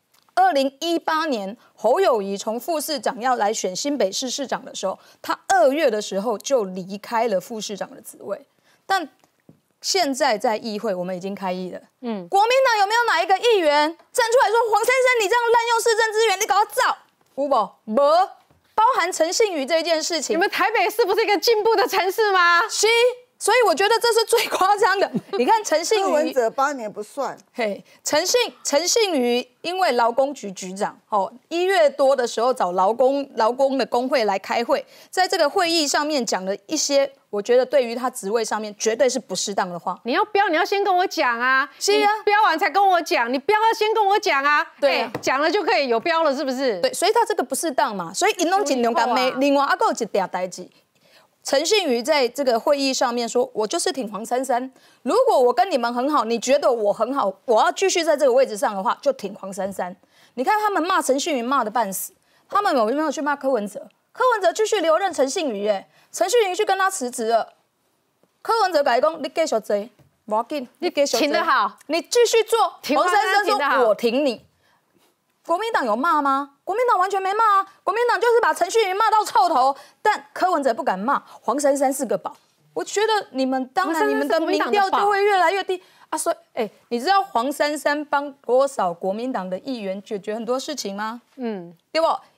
，2018年侯友宜从副市长要来选新北市市长的时候，他2月的时候就离开了副市长的职位。但现在在议会，我们已经开议了。国民党有没有哪一个议员站出来说黄珊珊你这样滥用市政资源，你搞造？有无？没。包含陈信宇这件事情， 你们台北市不是一个进步的城市吗？ 是。所以我觉得这是最夸张的。你看陈信宇， 柯文哲8年不算。 嘿，陈信宇因为劳工局局长，1月多的时候找劳工的工会来开会，在这个会议上面讲了一些，我觉得对于他职位上面绝对是不适当的话。 你要标，你要先跟我讲啊。 是啊， 标完才跟我讲，你标要先跟我讲啊。 对， 讲了就可以有标了，是不是？ 对，所以他这个不适当嘛，所以因拢尽量干咩？另外还有一件代志。陈信宇在这个会议上面说：“我就是挺黄珊珊。如果我跟你们很好，你觉得我很好，我要继续在这个位置上的话，就挺黄珊珊。你看他们骂陈信宇骂得半死，他们有没有去骂柯文哲？柯文哲继续留任陈信宇，陈信宇去跟他辞职了。柯文哲改讲，你继续做，不要紧，你继续挺得好， 你继续做。黄珊珊说：我挺你。”国民党有骂吗？国民党完全没骂啊！国民党就是把陈信宇骂到臭头，但柯文哲不敢骂，黄珊珊是个宝。我觉得你们当然你们的民调就会越来越低啊！所以，你知道黄珊珊帮多少国民党的议员解决很多事情吗？对不？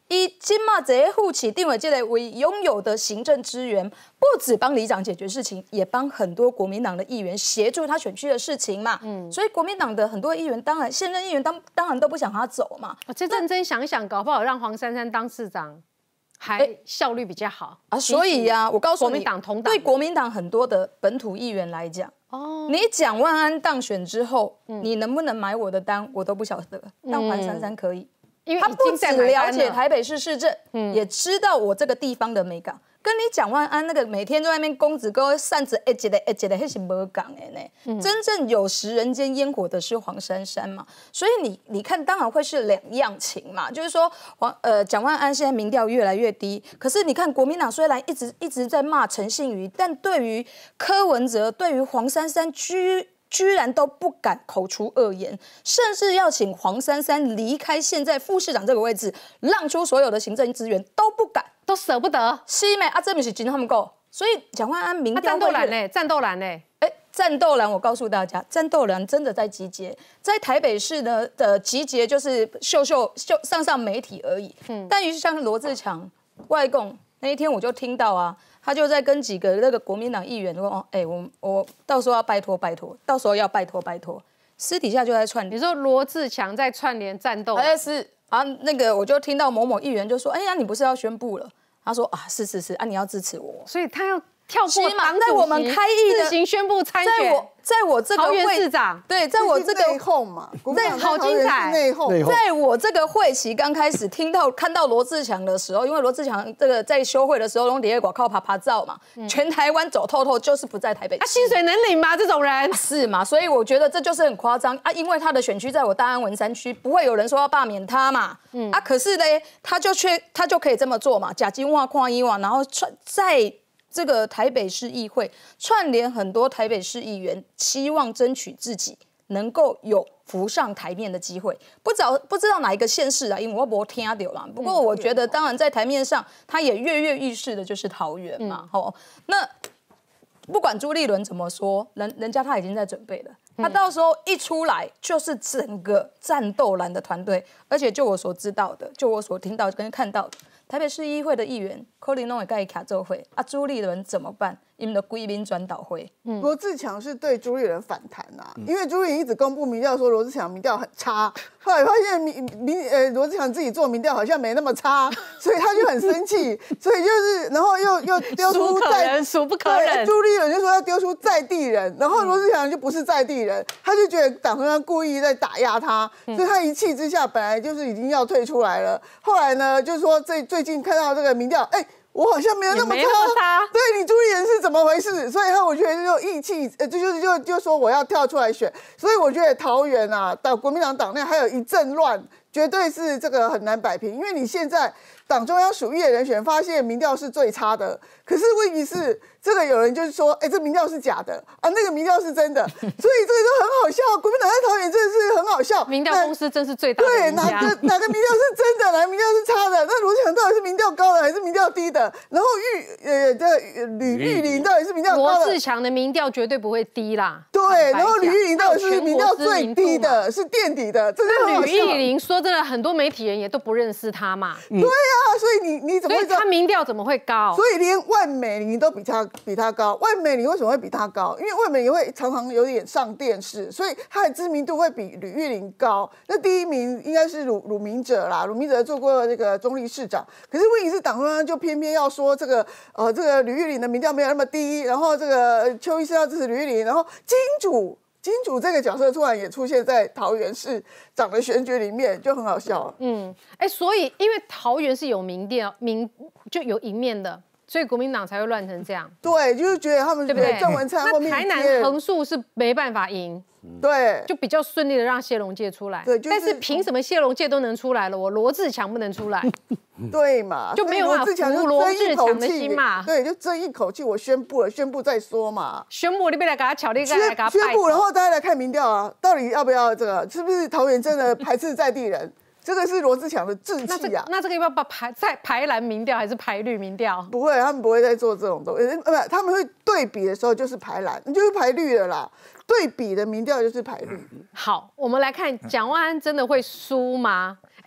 以今嘛这些副市长的这个为拥有的行政资源，不止帮里长解决事情，也帮很多国民党的议员协助他选区的事情嘛。所以国民党的很多议员，当然现任议员当然都不想他走嘛。 这认真想想，搞不好让黄珊珊当市长，还效率比较好啊。所以呀，我告诉你， 国民党同党对国民党很多的本土议员来讲。你蒋万安当选之后，你能不能买我的单，我都不晓得。但黄珊珊可以， 因为他不只了解台北市市政，也知道我这个地方的美感。跟你蒋万安那个每天在外面公子哥扇子一节的，那是没讲的呢。真正有食人间烟火的是黄珊珊嘛，所以你看，当然会是两样情嘛。就是说蒋万安现在民调越来越低，可是你看国民党虽然一直在骂陈信瑜，但对于柯文哲、对于黄珊珊居然都不敢口出恶言，甚至要请黄珊珊离开现在副市长这个位置，让出所有的行政资源都不敢， 都舍不得。 是没啊？这不是真他们够。所以蒋万安民调战斗蓝嘞，战斗蓝嘞。 战斗蓝，我告诉大家，战斗蓝真的在集结，在台北市呢的集结就是秀上媒体而已。但于像罗智强外供那一天，我就听到啊。他就在跟几个那个国民党议员说：“我到时候要拜托，到时候要拜托。”私底下就在串联。 你说罗智强在串联战斗？ 是啊，那个我就听到某某议员就说：“哎呀，你不是要宣布了？”他说：“啊，是啊，你要支持我。” 所以他要跳过党主席， 在我们开议的自行宣布参选。 在我这个桃园市长， 对，在我这个内讧嘛， 好精彩。 内讧， 在我这个会期刚开始看到罗智强的时候，因为罗智强这个在休会的时候用底下靠爬照嘛，全台湾走透就是不在台北。 薪水能领吗？这种人是嘛？所以我觉得这就是很夸张啊，因为他的选区在我大安文山区，不会有人说要罢免他嘛。可是呢，他就可以这么做嘛，假金话跨一网，然后在这个台北市议会串联很多台北市议员，希望争取自己能够有浮上台面的机会。不知道哪一个县市啊，因为我没听到嘛。不过我觉得，当然在台面上，他也跃跃欲试的就是桃园嘛。那不管朱立伦怎么说，人家他已经在准备了。他到时候一出来，就是整个战斗蓝的团队。而且就我所知道的，就我所听到跟看到的，台北市议会的议员可能都会跟他做会啊。朱立伦怎么办？因为的归民转导会。 罗智强是对朱立伦反弹啊，因为朱立伦一直公布民调说罗智强民调很差，后来发现罗智强自己做民调好像没那么差，所以他就很生气，所以就是然后又丢出孰不可忍， 朱立伦就说要丢出在地人，然后罗智强就不是在地人，他就觉得党中央故意在打压他，所以他一气之下本来就是已经要退出来了，后来呢就是说最近看到这个民调，我好像没有那么差，对你朱立伦是怎么回事？所以我觉得就义气，就说我要跳出来选。所以我觉得桃园啊，到国民党党内还有一阵乱，绝对是这个很难摆平。因为你现在党中央属意的人选发现民调是最差的，可是问题是这个有人就是说，这民调是假的啊，那个民调是真的，所以这个都很好笑。国民党在桃园真的是很好笑， 民调公司真是最大的对，哪个民调是真的，哪个民调是差的？那罗智强到底是民调高的还是民调低的？然后吕玉玲到底是民调高的？ 罗智强的民调绝对不会低啦。 对，然后吕玉玲到底是民调最低的，是垫底的，这就很好笑。 吕玉玲说真的，很多媒体人也都不认识他嘛。 对啊，所以你怎么会知道？ 他民调怎么会高？ 所以连万美玲都比他高。万美玲为什么会比他高？因为万美玲会常常有点上电视，所以她的知名度会比吕玉玲高。那第一名应该是鲁明哲啦，鲁明哲做过这个中立市长，可是问题是党中央就偏偏要说这个吕玉玲的民调没有那么低，然后这个邱医生要支持吕玉玲，然后金主这个角色突然也出现在桃园市长的选举里面，就很好笑。 所以因为桃园是有就有赢面的。所以国民党才会乱成这样。 对，就是觉得他们觉得郑文灿后面台南横竖是没办法赢， 对， 就比较顺利的让谢龙介出来。 对， 但是凭什么谢龙介都能出来了，我罗智强不能出来？ 对嘛， 就没有办法服罗智强的心嘛。 对，就争一口气，我宣布了，宣布再说嘛。 宣布你别来给他巧，你来给他宣布，然后大家来看民调啊，到底要不要这个？是不是桃园真的排斥在地人？这个是罗智强的志气啊！ 那这个要不要排蓝民调还是排绿民调？ 不会，他们不会再做这种东西。他们会对比的时候就是排蓝，就是排绿的啦。对比的民调就是排绿。 好，我们来看蒋万安真的会输吗？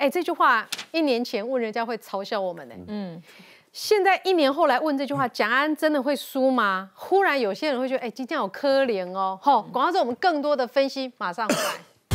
哎，这句话1年前问人家会嘲笑我们呢。现在1年后来问这句话，蒋安真的会输吗？忽然有些人会觉得，哎，今天有可怜哦。好，广告之后我们更多的分析，马上回来。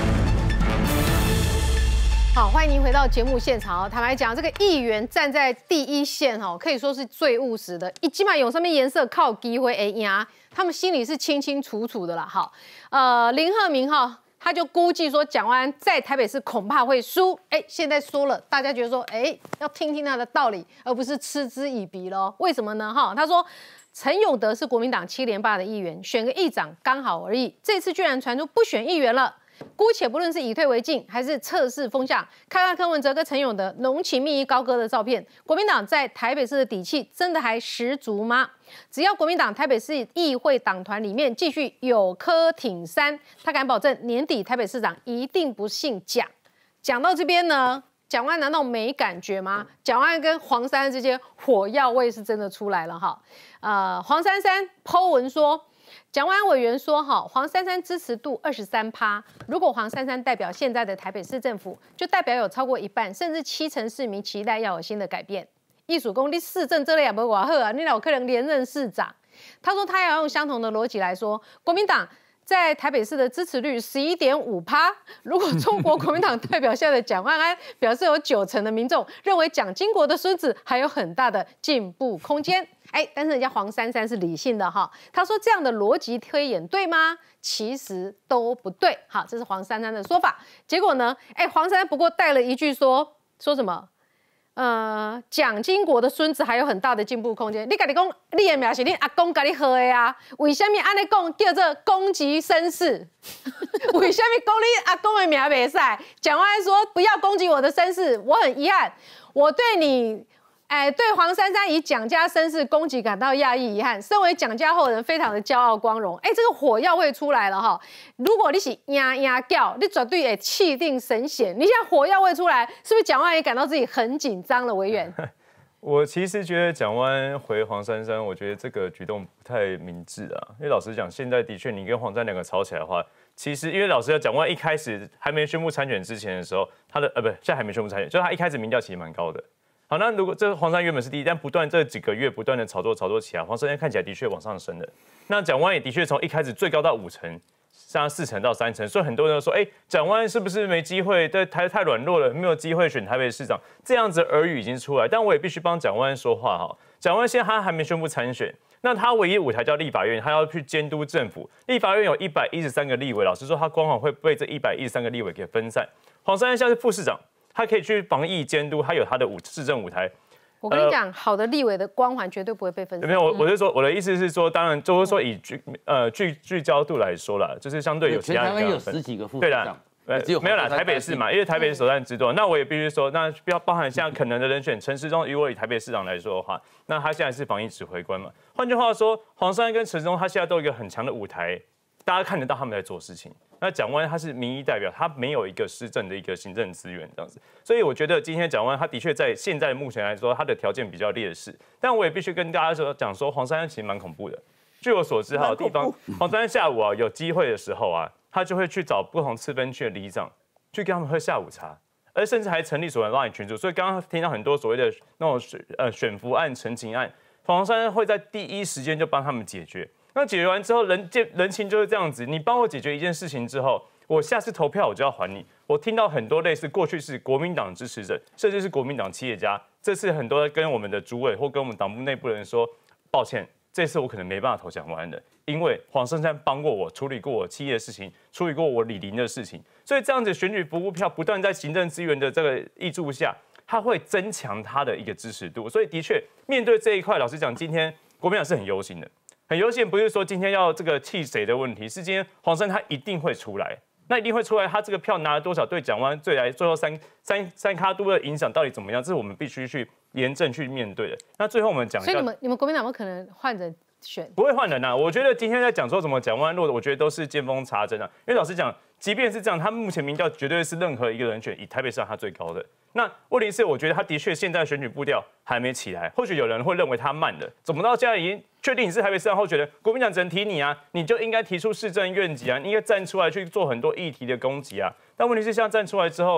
好，欢迎您回到节目现场。坦白讲，这个议员站在第一线可以说是最务实的。基本上用上面颜色靠机会赢，他们心里是清清楚楚的啦。好，林鹤明他就估计说蒋万安在台北市恐怕会输。现在说了，大家觉得说，要听听他的道理，而不是嗤之以鼻咯。为什么呢？他说陈永德是国民党7连霸的议员，选个议长刚好而已。这次居然传出不选议员了。姑且不论是以退为进，还是测试风向，看看柯文哲跟陈永德浓情蜜意高歌的照片，国民党在台北市的底气真的还十足吗？只要国民党台北市议会党团里面继续有柯挺山，他敢保证年底台北市长一定不姓蒋。讲到这边呢，蒋万安难道没感觉吗？蒋万安跟黄珊珊之间火药味是真的出来了哈。黄珊珊 po 文说。蒋万安委员说：“黄珊珊支持度23%，如果黄珊珊代表现在的台北市政府，就代表有超过1半，甚至70%市民期待要有新的改变。艺术公，你市政这类也不偌好啊，你哪有可能连任市长？”他说他要用相同的逻辑来说，国民党在台北市的支持率11.5%，如果中国国民党代表下的蒋万安表示有90%的民众认为蒋经国的孙子还有很大的进步空间。但是人家黄珊珊是理性的哈，他说这样的逻辑推演对吗？其实都不对。好，这是黄珊珊的说法。结果呢，黄珊珊不过带了一句说什么？蒋经国的孙子还有很大的进步空间。你跟你讲，你的名是你阿公跟你喝的啊？为什么安尼讲叫做攻击绅士？为什么讲你阿公的名袂使？蒋万安说不要攻击我的绅士，我很遗憾，我对你。对黄珊珊以蒋家绅士攻击感到讶异遗憾。身为蒋家后人，非常的骄傲光荣。这个火药味出来了哈！如果你是呀呀叫，你绝对也气定神闲。你现在火药味出来，是不是蒋万安也感到自己很紧张了？委员， 我其实觉得蒋万安回黄珊珊，我觉得这个举动不太明智啊。因为老实讲，现在的确你跟黄珊两个吵起来的话，其实因为老实讲，蒋万安一开始还没宣布参选之前的时候，他的不，现在还没宣布参选，就是他一开始民调其实蛮高的。好，那如果这黄珊珊原本是第一，但不断这几个月不断的炒作起来，黄珊珊看起来的确往上升了。那蒋万安也的确从一开始最高到5成，上4成到3成，所以很多人都说，蒋万安是不是没机会？对台太软弱了，没有机会选台北市长，这样子耳语已经出来。但我也必须帮蒋万安说话哈。蒋万安现在他还没宣布参选，那他唯一舞台叫立法院，他要去监督政府。立法院有113个立委，老实说，他光好会被这113个立委给分散。黄珊珊现在是副市长。他可以去防疫监督，他有他的市政舞台。 我跟你讲，好的立委的光环绝对不会被分散。 没有，我是说，我的意思是说，当然就是说以聚焦度来说啦，就是相对有其他人有10几个副市长， 没有啦，台北市嘛，因为台北市首战之多。那我也必须说，那不要包含像可能的人选陈时中，如果以台北市长来说的话，那他现在是防疫指挥官嘛。换句话说，黄珊珊跟陈时中他现在都有一个很强的舞台，大家看得到他们在做事情。那蒋万安他是民意代表，他没有一个施政的一个行政资源这样子，所以我觉得今天蒋万安他的确在现在目前来说，他的条件比较劣势。但我也必须跟大家讲说，黄珊珊其实蛮恐怖的。据我所知，哈，地方黄珊珊下午有机会的时候他就会去找不同次分区的里长，去跟他们喝下午茶，而甚至还成立所谓的 LINE 群组。所以刚刚听到很多所谓的那种选服案、陈情案，黄珊珊会在第一时间就帮他们解决。那解决完之后，人情就是这样子。你帮我解决一件事情之后，我下次投票我就要还你。我听到很多类似过去是国民党支持者，甚至是国民党企业家，这次很多跟我们的主委或跟我们党部内部人说，抱歉，这次我可能没办法投蒋万安的，因为黄珊珊帮过我，处理过我企业的事情，处理过我李林的事情，所以这样子选举服务票不断在行政资源的这个挹注下，它会增强它的一个支持度。所以的确，面对这一块，老实讲，今天国民党是很忧心的。很悠闲，不是说今天要这个气谁的问题，是今天黄珊他一定会出来，那一定会出来，他这个票拿了多少，对蒋万安最后三咖都的影响到底怎么样，这是我们必须去严正去面对的。那最后我们讲， 所以你们国民党有没有可能换人选？ 不会换人啊，我觉得今天在讲说怎么蒋万安落的，我觉得都是见缝插针啊。因为老实讲，即便是这样，他目前民调绝对是任何一个人选以台北市长他最高的。那问题是，我觉得他的确现在选举步调还没起来，或许有人会认为他慢了，怎么到现在已经确定你是台北市长候选人，国民党只能提你啊，你就应该提出市政愿景啊，你应该站出来去做很多议题的攻击啊。但问题是，现在站出来之后，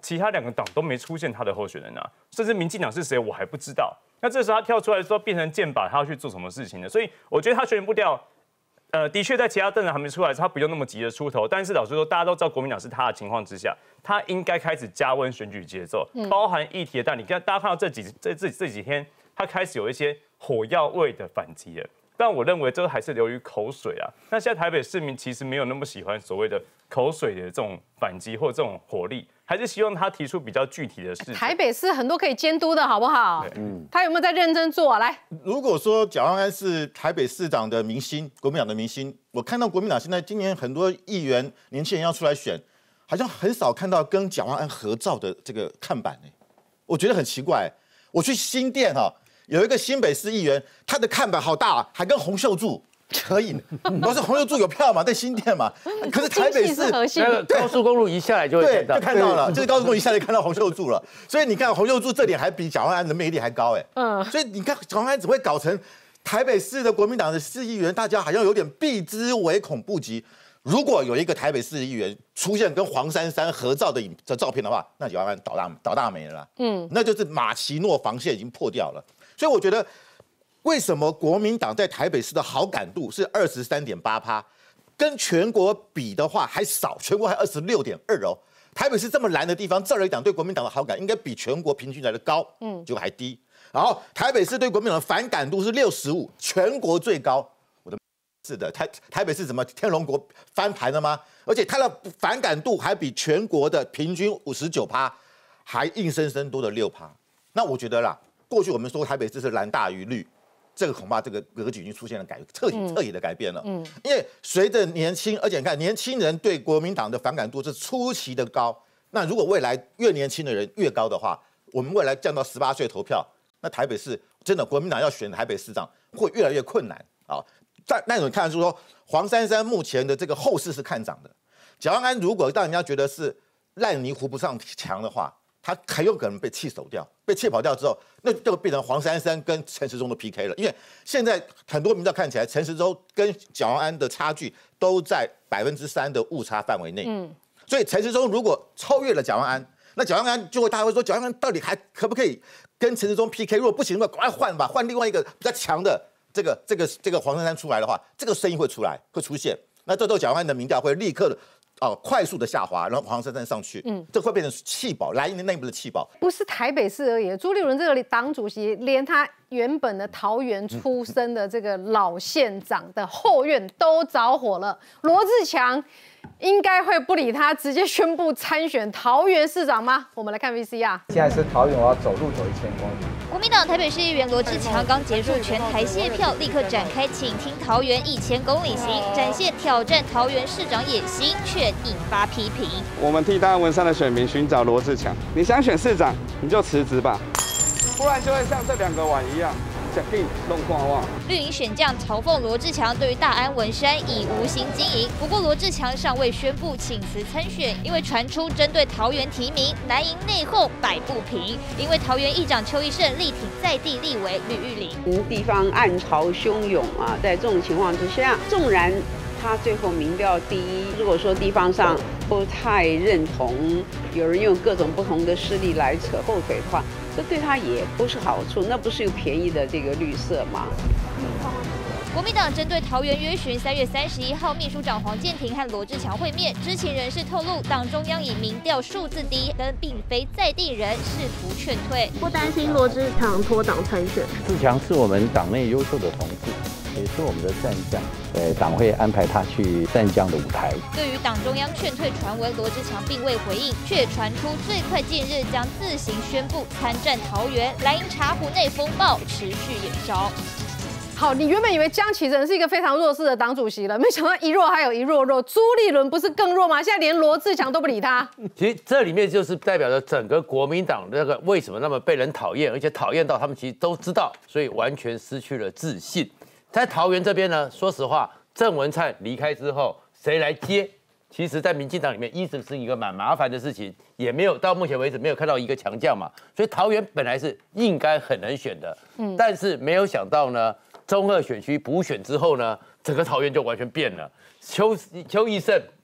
其他2个党都没出现他的候选人啊，甚至民进党是谁我还不知道。那这时候他跳出来说变成箭靶，他要去做什么事情呢？所以我觉得他选不掉。的确在其他政党还没出来，他不用那么急着出头。但是老实说，大家都知道国民党是他的情况之下，他应该开始加温选举节奏，包含议题的。但你看，大家看到这几天，他开始有一些火药味的反击了。但我认为这还是流于口水啊。那现在台北市民其实没有那么喜欢所谓的口水的这种反击或这种火力，还是希望他提出比较具体的事情。 台北市很多可以监督的好不好？他有没有在认真做啊？来， 如果说蒋万安是台北市长的明星，国民党的明星，我看到国民党现在今年很多议员、年轻人要出来选，好像很少看到跟蒋万安合照的这个看板我觉得很奇怪。我去新店有一个新北市议员，他的看板好大，还跟洪秀柱合影。不是洪秀柱有票嘛，在新店嘛。可是台北市那个高速公路一下来就会看到， 就看到了，就是高速公路一下来看到洪秀柱了。所以你看洪秀柱这点还比蒋万安的魅力还高所以你看蒋万安只会搞成台北市的国民党的市议员，大家好像有点避之唯恐不及。如果有一个台北市议员出现跟黄珊珊合照的照片的话，那蒋万安倒大霉了啦。那就是马奇诺防线已经破掉了。所以我觉得，为什么国民党在台北市的好感度是23.8%，跟全国比的话还少，全国还26.2%台北市这么蓝的地方，照理讲对国民党的好感应该比全国平均来的高，结果还低。然后台北市对国民党的反感度是65%，全国最高。我的是的，台北市怎么天龙国翻盘了吗？而且它的反感度还比全国的平均59%，还硬生生多了6%。那我觉得啦。过去我们说台北市是蓝大于绿，这个恐怕这个格局已经出现了彻底的改变了。因为随着年轻，而且你看年轻人对国民党的反感度是出奇的高。那如果未来越年轻的人越高的话，我们未来降到18岁投票，那台北市真的国民党要选台北市长会越来越困难啊。那种看出说黄珊珊目前的这个后市是看涨的，蒋万安如果让人家觉得是烂泥糊不上墙的话。他很有可能被弃守掉，被弃跑掉之后，那就变成黄珊珊跟陈时中的 PK 了。因为现在很多民调看起来，陈时中跟蒋万安的差距都在3%的误差范围内。所以陈时中如果超越了蒋万安，那蒋万安大家会说，蒋万安到底还可不可以跟陈时中 PK？ 如果不行的话，赶快换吧，换另外一个比较强的这个黄珊珊出来的话，这个声音会出现。那这时候蒋万安的民调会立刻的。快速的下滑，然后黄珊珊上去，这会变成弃保，蓝营的内部的弃保。 不是台北市而已，朱立伦这个党主席，连他原本的桃园出身的这个老县长的后院都着火了。罗智强应该会不理他，直接宣布参选桃园市长吗？我们来看 VCR。 现在是桃园，我要走路走1000公里。 国民党台北市议员罗智强刚结束全台谢票，立刻展开请听桃园1000公里行，展现挑战桃园市长野心，却引发批评。 我们替大安文山的选民寻找罗智强，你想选市长，你就辞职吧，不然就会像这2个碗一样。 绿营选将嘲讽罗智强对于大安文山已无心经营，不过罗智强尚未宣布请辞参选，因为传出针对桃园提名蓝营内讧摆不平，因为桃园议长邱奕胜力挺在地立委吕玉玲， 地方暗潮汹涌啊，在这种情况之下，纵然他最后民调第一，如果说地方上不太认同，有人用各种不同的势力来扯后腿的话，这对他也不是好处，那不是有便宜的这个绿色吗？ 国民党针对桃园约询3月31号，秘书长黄健庭和罗智强会面。知情人士透露，党中央以民调数字低，但并非在地人，试图劝退。 不担心罗智强脱党参选。 智强是我们党内优秀的同志，也是我们的战将，党会安排他去战将的舞台。 对于党中央劝退传闻，罗智强并未回应，却传出最快近日将自行宣布参战桃园，蓝营茶壶内风暴持续延烧。 好，你原本以为江启臣是一个非常弱势的党主席了，没想到一弱还有一弱。朱立伦不是更弱吗？现在连罗智强都不理他。 其实这里面就是代表着整个国民党那个为什么那么被人讨厌，而且讨厌到他们其实都知道，所以完全失去了自信。在桃园这边呢，说实话，郑文灿离开之后，谁来接？其实，在民进党里面一直是一个蛮麻烦的事情，也没有到目前为止没有看到一个强将嘛，所以桃园本来是应该很能选的，但是没有想到呢，中二选区补选之后呢，整个桃园就完全变了。邱奕胜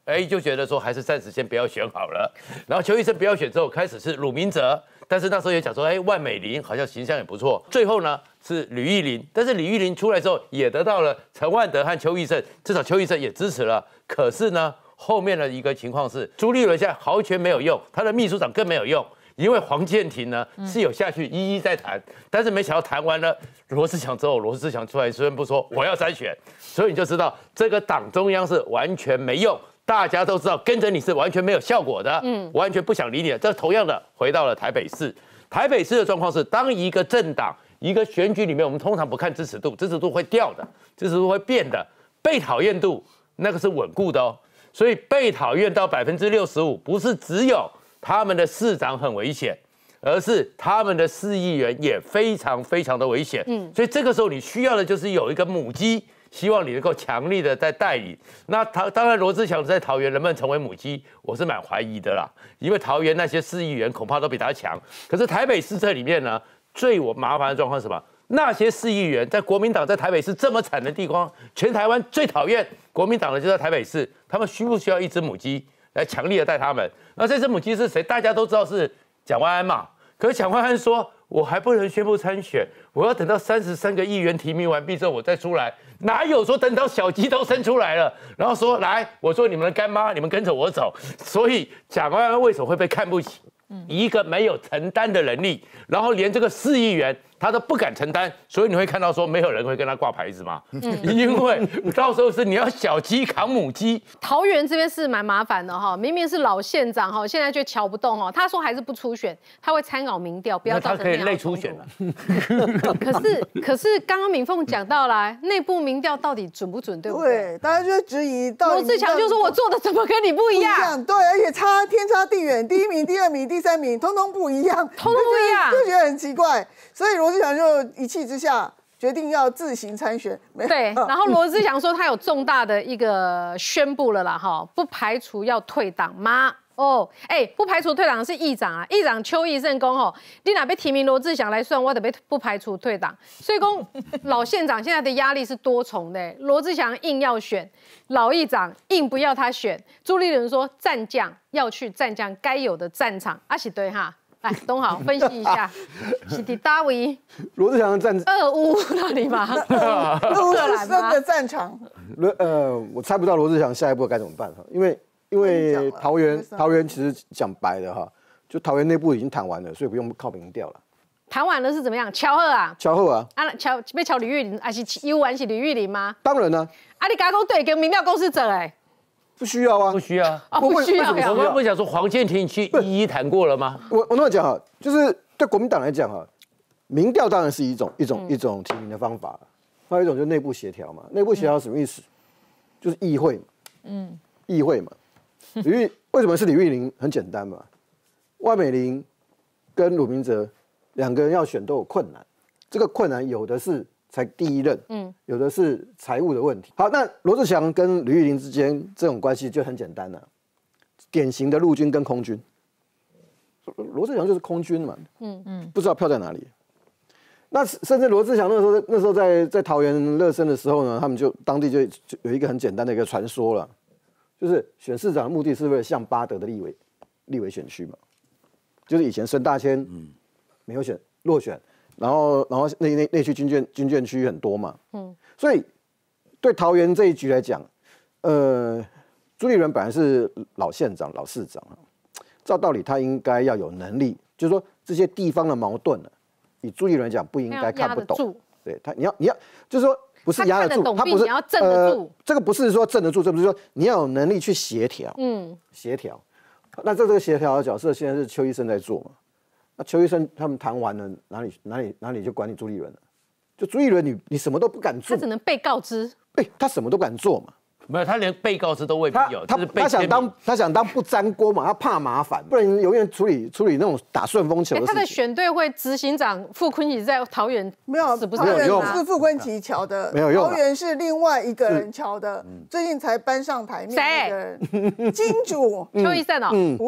就觉得说还是暂时先不要选好了。然后邱医生不要选之后，开始是鲁明哲，但是那时候也讲说，万美玲好像形象也不错。最后呢是吕玉玲，但是吕玉玲出来之后也得到了陈万德和邱奕胜，至少邱奕胜也支持了。可是呢，后面的一个情况是，朱立伦现在豪权没有用，他的秘书长更没有用。因为黄健庭呢是有下去一一在谈，但是没想到谈完了罗志祥之后，罗志祥出来宣布说我要参选，所以你就知道这个党中央是完全没用，大家都知道跟着你是完全没有效果的，完全不想理你的。这同样的回到了台北市，台北市的状况是，当一个政党一个选举里面，我们通常不看支持度，支持度会掉的，支持度会变的，被讨厌度那个是稳固的哦，所以被讨厌到65%，不是只有他们的市长很危险，而是他们的市议员也非常非常的危险。所以这个时候你需要的就是有一个母鸡，希望你能够强力的在带领。那当然罗志祥在桃园能不能成为母鸡，我是蛮怀疑的啦，因为桃园那些市议员恐怕都比他强。可是台北市这里面呢，最麻烦的状况是什么？那些市议员在国民党在台北市这么惨的地方，全台湾最讨厌国民党的就在台北市，他们需不需要一只母鸡来强力的带他们？那这只母鸡是谁？大家都知道是蒋万安嘛。可是蒋万安说，我还不能宣布参选，我要等到33个议员提名完毕之后我再出来。哪有说等到小鸡都生出来了，然后说来，我做你们的干妈，你们跟着我走。所以蒋万安为什么会被看不起？一个没有承担的能力，然后连这个市议员他都不敢承担，所以你会看到说没有人会跟他挂牌子嘛，因为到时候是你要小鸡扛母鸡。 桃园这边是蛮麻烦的哈，明明是老县长哈，现在却瞧不动哈，他说还是不出选，他会参考民调，不要造成他可以类初选了。 可是刚刚敏凤讲到了内部民调到底准不准，对不对？ 对，大家就会质疑到罗志强就说我做的怎么跟你不一样？ 对，而且天差地远，第1名、第2名、第3名，通通不一样， 通通不一样， 就觉得很奇怪。所以罗志祥就一气之下决定要自行参选。 对，然后罗志祥说他有重大的一个宣布了啦，哈，不排除要退党吗？哦，不排除退党的是议长啊，议长邱奕胜讲吼，你哪被提名罗志祥来算，我得被不排除退党。所以讲老县长现在的压力是多重的，罗志祥硬要选，老议长硬不要他选。朱立伦说战将要去战将该有的战场，是对哈。来，东豪分析一下，是伫大位罗志祥的战俄乌那里吗？ 俄乌是真的战场。 我猜不到罗志祥下一步该怎么办哈，因为桃园其实讲白的哈，就桃园内部已经谈完了，所以不用靠民调了。 谈完了是怎么样？乔贺啊？ 乔贺啊？ 被乔吕玉玲，还是游玩是吕玉玲吗？ 当然呢。 你刚刚对跟民调公司整不需要啊， 不需要啊，不需要。 我刚刚不讲说黄健庭去一一谈过了吗？ 我那么讲哈，就是对国民党来讲哈，民调当然是一种提名的方法，还有一种就是内部协调嘛。内部协调什么意思？就是议会嘛，议会嘛。为什么是李玉玲？很简单嘛，万美玲跟鲁明哲2个人要选都有困难，这个困难有的是才第一任，有的是财务的问题。好，那罗志祥跟吕玉玲之间这种关系就很简单了，典型的陆军跟空军。罗志祥就是空军嘛，不知道票在哪里。那甚至罗志祥那时候在桃园热身的时候呢，他们就当地就有一个很简单的一个传说了，就是选市长的目的是为了向巴德的立委选区嘛，就是以前孙大千没有落选。然后内区军眷区很多嘛，所以对桃园这一局来讲，朱立伦本来是老县长、老市长啊，照道理他应该要有能力，就是说这些地方的矛盾呢，以朱立伦来讲不应该看不懂，对他你要就是说不是压得住，他不是你要镇得住， 这个不是说镇得住，这不是说你要有能力去协调，协调。那这个协调的角色现在是邱奕胜在做嘛？那邱医生他们谈完了，哪里就管你朱立伦了？就朱立伦，你什么都不敢做， 他只能被告知。 他什么都敢做嘛？ 没有，他连被告知都未必有。 他想当不沾锅嘛，他怕麻烦，不能永远处理那种打顺风球的事情。 他的选队会执行长傅昆萁在桃园没有， 桃园是傅昆萁瞧的， 没有用。 桃园是另外一个人瞧的，最近才搬上台面那个人，金主邱奕胜哦，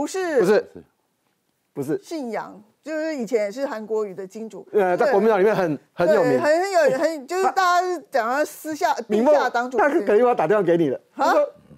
不是信仰。就是以前也是韩国瑜的金主， 在国民党里面很有名， 很就是大家是讲他私下地下党主， 他可能又要打电话给你了。他说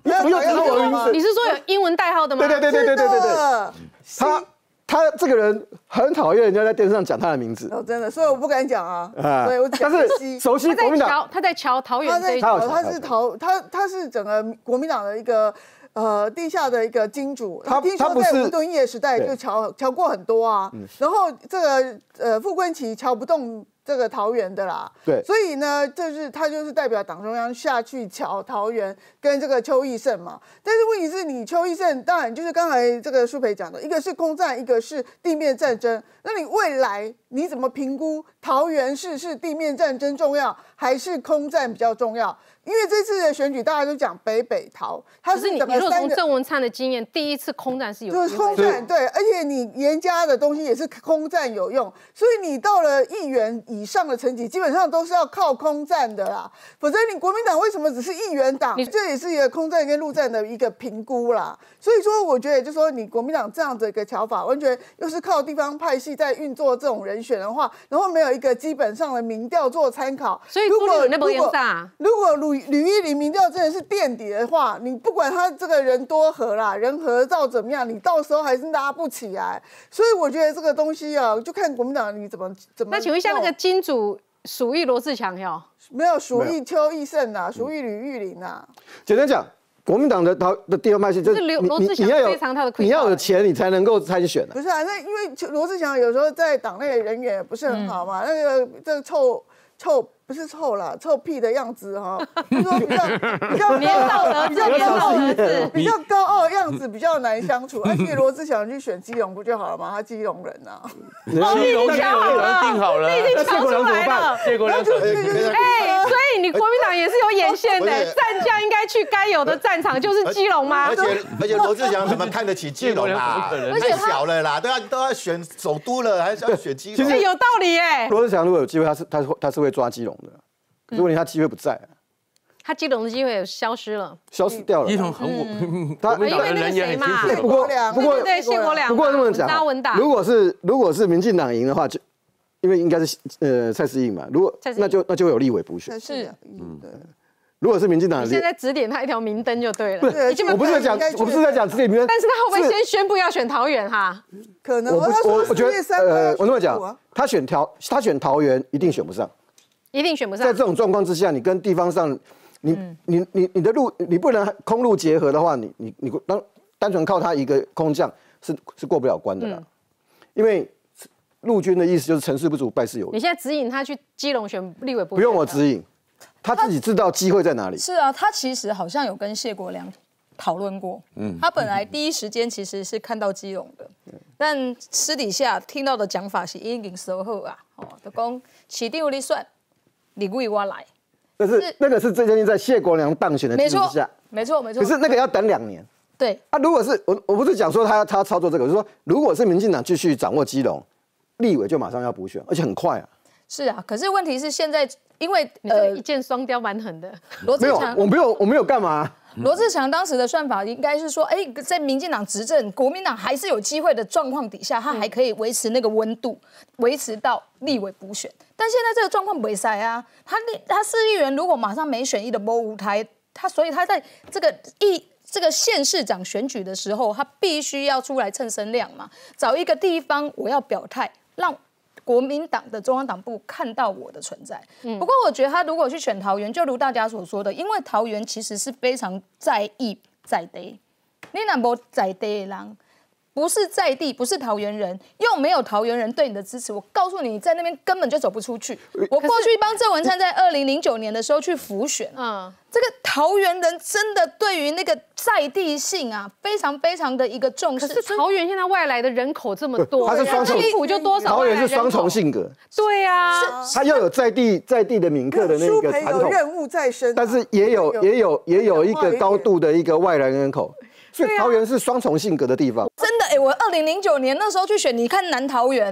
你怎么又知道我的名字？ 你是说有英文代号的吗？ 对，他这个人很讨厌人家在电视上讲他的名字。 哦，真的，所以我不敢讲啊。对，我但是熟悉国民党， 他在瞧桃园这一他是整个国民党的一个。地下的一个金主，听说在吴敦义时代就瞧过很多啊。然后这个傅昆萁瞧不动这个桃园的啦， 对， 所以呢，他就是代表党中央下去瞧桃园跟这个邱奕胜嘛。但是问题是你邱奕胜，当然就是刚才这个舒培讲的，一个是空战，一个是地面战争。那你未来你怎么评估桃园市是地面战争重要，还是空战比较重要？因为这次的选举，大家都讲北桃，它是你如果从郑文灿的经验，第一次空战是有就是空战，对，而且你严加的东西也是空战有用，所以你到了议员以上的层级，基本上都是要靠空战的啦。否则你国民党为什么只是议员党？这也是一个空战跟陆战的一个评估啦。所以说，我觉得就是说，你国民党这样的一个瞧法，完全又是靠地方派系在运作这种人选的话，然后没有一个基本上的民调做参考。 所以如果吕玉玲民调真的是垫底的话，你不管他这个人多和啦，人和到怎么样，你到时候还是拉不起来。所以我觉得这个东西啊，就看国民党你怎么。 那请问一下，那个金主属意罗志强哟？ 没有属意邱奕胜啊，属意吕玉玲啊。 简单讲，国民党的地方派系就是你要有钱，你才能够参选的。 不是啊，那因为罗志强有时候在党内人缘也不是很好嘛，那个这个臭不是臭啦，臭屁的样子哈，就说比较年少得志， 比较高傲的样子比较难相处。而且罗志祥去选基隆不就好了吗？他基隆人啊， 基隆有人定好了， 你已经瞧出来了。 结果所以你国民党也是有眼线的，战将应该去该有的战场就是基隆吗？ 而且罗志祥怎么看得起基隆啊？太小了啦，都要选首都了，还是要选基隆？ 有道理耶。 罗志祥如果有机会，他是会抓基隆的，可是问题他机会不在， 他基隆的机会也消失了， 消失掉了。 基隆很稳， 因为那个谁嘛， 不过对谢国良， 不过这么讲，如果是民进党赢的话，就因为应该是蔡适应嘛，如果那就会有立委补选， 是对。 如果是民进党， 你现在指点他一条明灯就对了。 我不是在讲指点明灯， 但是他会不会先宣布要选桃园哈？ 可能我觉得我那么讲，他选桃园一定选不上， 一定选不上。 在这种状况之下，你跟地方上，你的路你不能空路结合的话，你单纯靠他一个空降是过不了关的啦，因为陆军的意思就是成事不足败事有余。 你现在指引他去基隆选立委不用我指引。他自己知道机会在哪里。 是啊，他其实好像有跟谢国良讨论过。他本来第一时间其实是看到基隆的，但私底下听到的讲法是已经收好啊，就讲市长你选，立委我来。 但是那个是最近在谢国良当选的情况之下， 没错。 可是那个要等2年。 对啊，如果是我不是讲说他操作这个，我是说如果是民进党继续掌握基隆，立委就马上要补选，而且很快啊。 是啊，可是问题是现在。因为一箭双雕蛮狠的， 罗志强我没有干嘛。 罗志强当时的算法应该是说，在民进党执政，国民党还是有机会的状况底下，他还可以维持那个温度，维持到立委补选。但现在这个状况不会塞啊，他市议员如果马上没选的没舞台，所以他在这个县市长选举的时候，他必须要出来蹭声量嘛，找一个地方我要表态，让国民党的中央党部看到我的存在。不过我觉得他如果去选桃园，就如大家所说的，因为桃园其实是非常在意在地，你若没在地的人，不是在地，不是桃园人，又没有桃园人对你的支持，我告诉你，你在那边根本就走不出去。我过去帮郑文灿在2009年的时候去辅选，这个桃园人真的对于那个在地性啊，非常非常的一个重视。 可是桃园现在外来的人口这么多， 它是双重， 就多少？ 桃园是双重性格。 对啊， 它要有在地的民客的那个传统， 任务在身， 但是也有一个高度的一个外来人口。所以桃园是双重性格的地方。 真的我2009年那时候去选，你看南桃园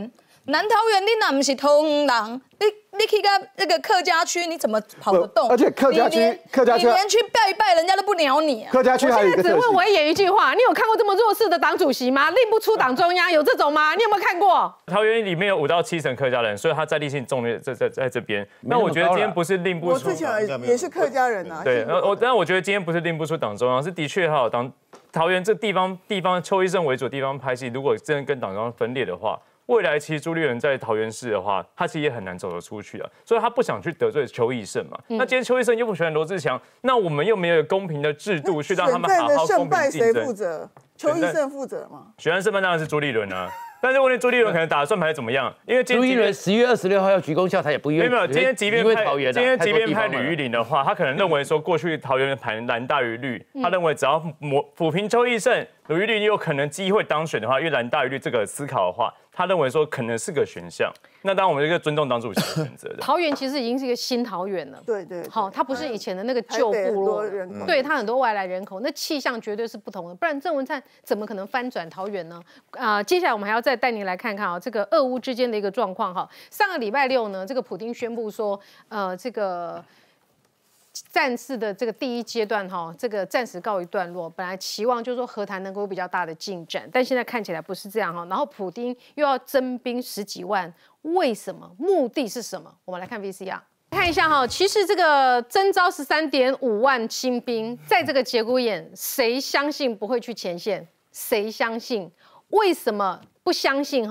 南桃园你哪不是通人？你去个那个客家区，你怎么跑得动？ 而且客家区你连去拜一拜，人家都不鸟你啊！ 客家区还有一个特性， 只问我演一句话，你有看过这么弱势的党主席吗？令不出党中央，有这种吗？你有没有看过？ 桃园里面有5到7成客家人，所以他在地性重烈在这边。那我觉得今天不是令不出， 我之前也是客家人啊。 对，但我觉得今天不是令不出党中央，是的确哈桃园这地方邱医生为主的地方拍戏，如果真的跟党中央分裂的话。未来其实朱立伦在桃园市的话，他其实也很难走得出去啊，所以他不想去得罪邱奕胜嘛。那今天邱奕胜又不喜欢罗志强，那我们又没有公平的制度去让他们好好公平竞争。 谁负责？邱奕胜负责吗？ 选战胜败当然是朱立伦啊。但是问题朱立伦可能打的算盘怎么样？因为朱立伦 10月26号要举公效，他也不愿意。 没有，今天即便派吕玉玲的话，他可能认为说过去桃园的盘蓝大于绿，他认为只要抚平邱奕胜，吕玉玲有可能机会当选的话，因为蓝大于绿这个思考的话，他认为说可能是个选项。那当然我们这个尊重党主席的选择的。 桃园其实已经是一个新桃园了， 对， 好，它不是以前的那个旧部落，对，它很多外来人口，那气象绝对是不同的，不然郑文灿怎么可能翻转桃园呢？接下来我们还要再带您来看看这个俄乌之间的一个状况哈。上个礼拜6呢，这个普丁宣布说，这个战事的这个第1阶段这个暂时告一段落。本来期望就是说和谈能够有比较大的进展，但现在看起来不是这样然后普丁又要征兵10几万，为什么？目的是什么？我们来看 VCR。看一下其实这个征召13.5万新兵，在这个节骨眼，谁相信不会去前线？谁相信？为什么不相信？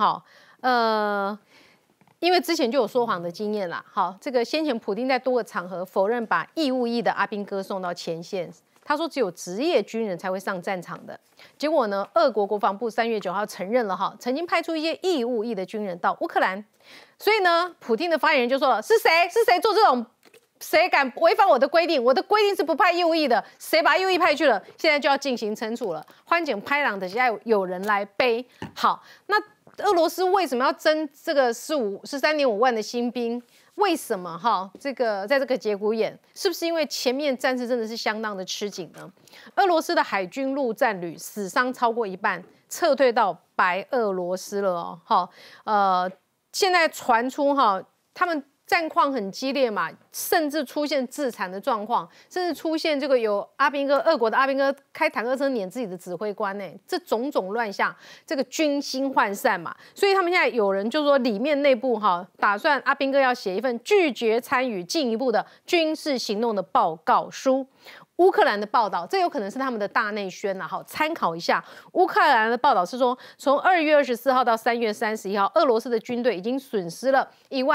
因为之前就有说谎的经验啦。好，这个先前普丁在多个场合否认把义务役的阿兵哥送到前线，他说只有职业军人才会上战场的。结果呢，俄国国防部3月9号承认了曾经派出一些义务役的军人到乌克兰。所以呢，普丁的发言人就说了：是谁做这种？谁敢违反我的规定？我的规定是不派义务役的，谁把义务役派去了？现在就要进行惩处了。欢景拍狼的，现在有人来背。好，那俄罗斯为什么要征这个13.5万的新兵？为什么这个在这个节骨眼，是不是因为前面战事真的是相当的吃紧呢？俄罗斯的海军陆战旅死伤超过一半，撤退到白俄罗斯了现在传出他们战况很激烈嘛，甚至出现自残的状况，甚至出现这个有俄国的阿兵哥开坦克车撵自己的指挥官这种种乱象，这个军心涣散嘛，所以他们现在有人就说里面内部打算阿兵哥要写一份拒绝参与进一步的军事行动的报告书。乌克兰的报道，这有可能是他们的大内宣参考一下。乌克兰的报道是说，从2月24号到3月31号，俄罗斯的军队已经损失了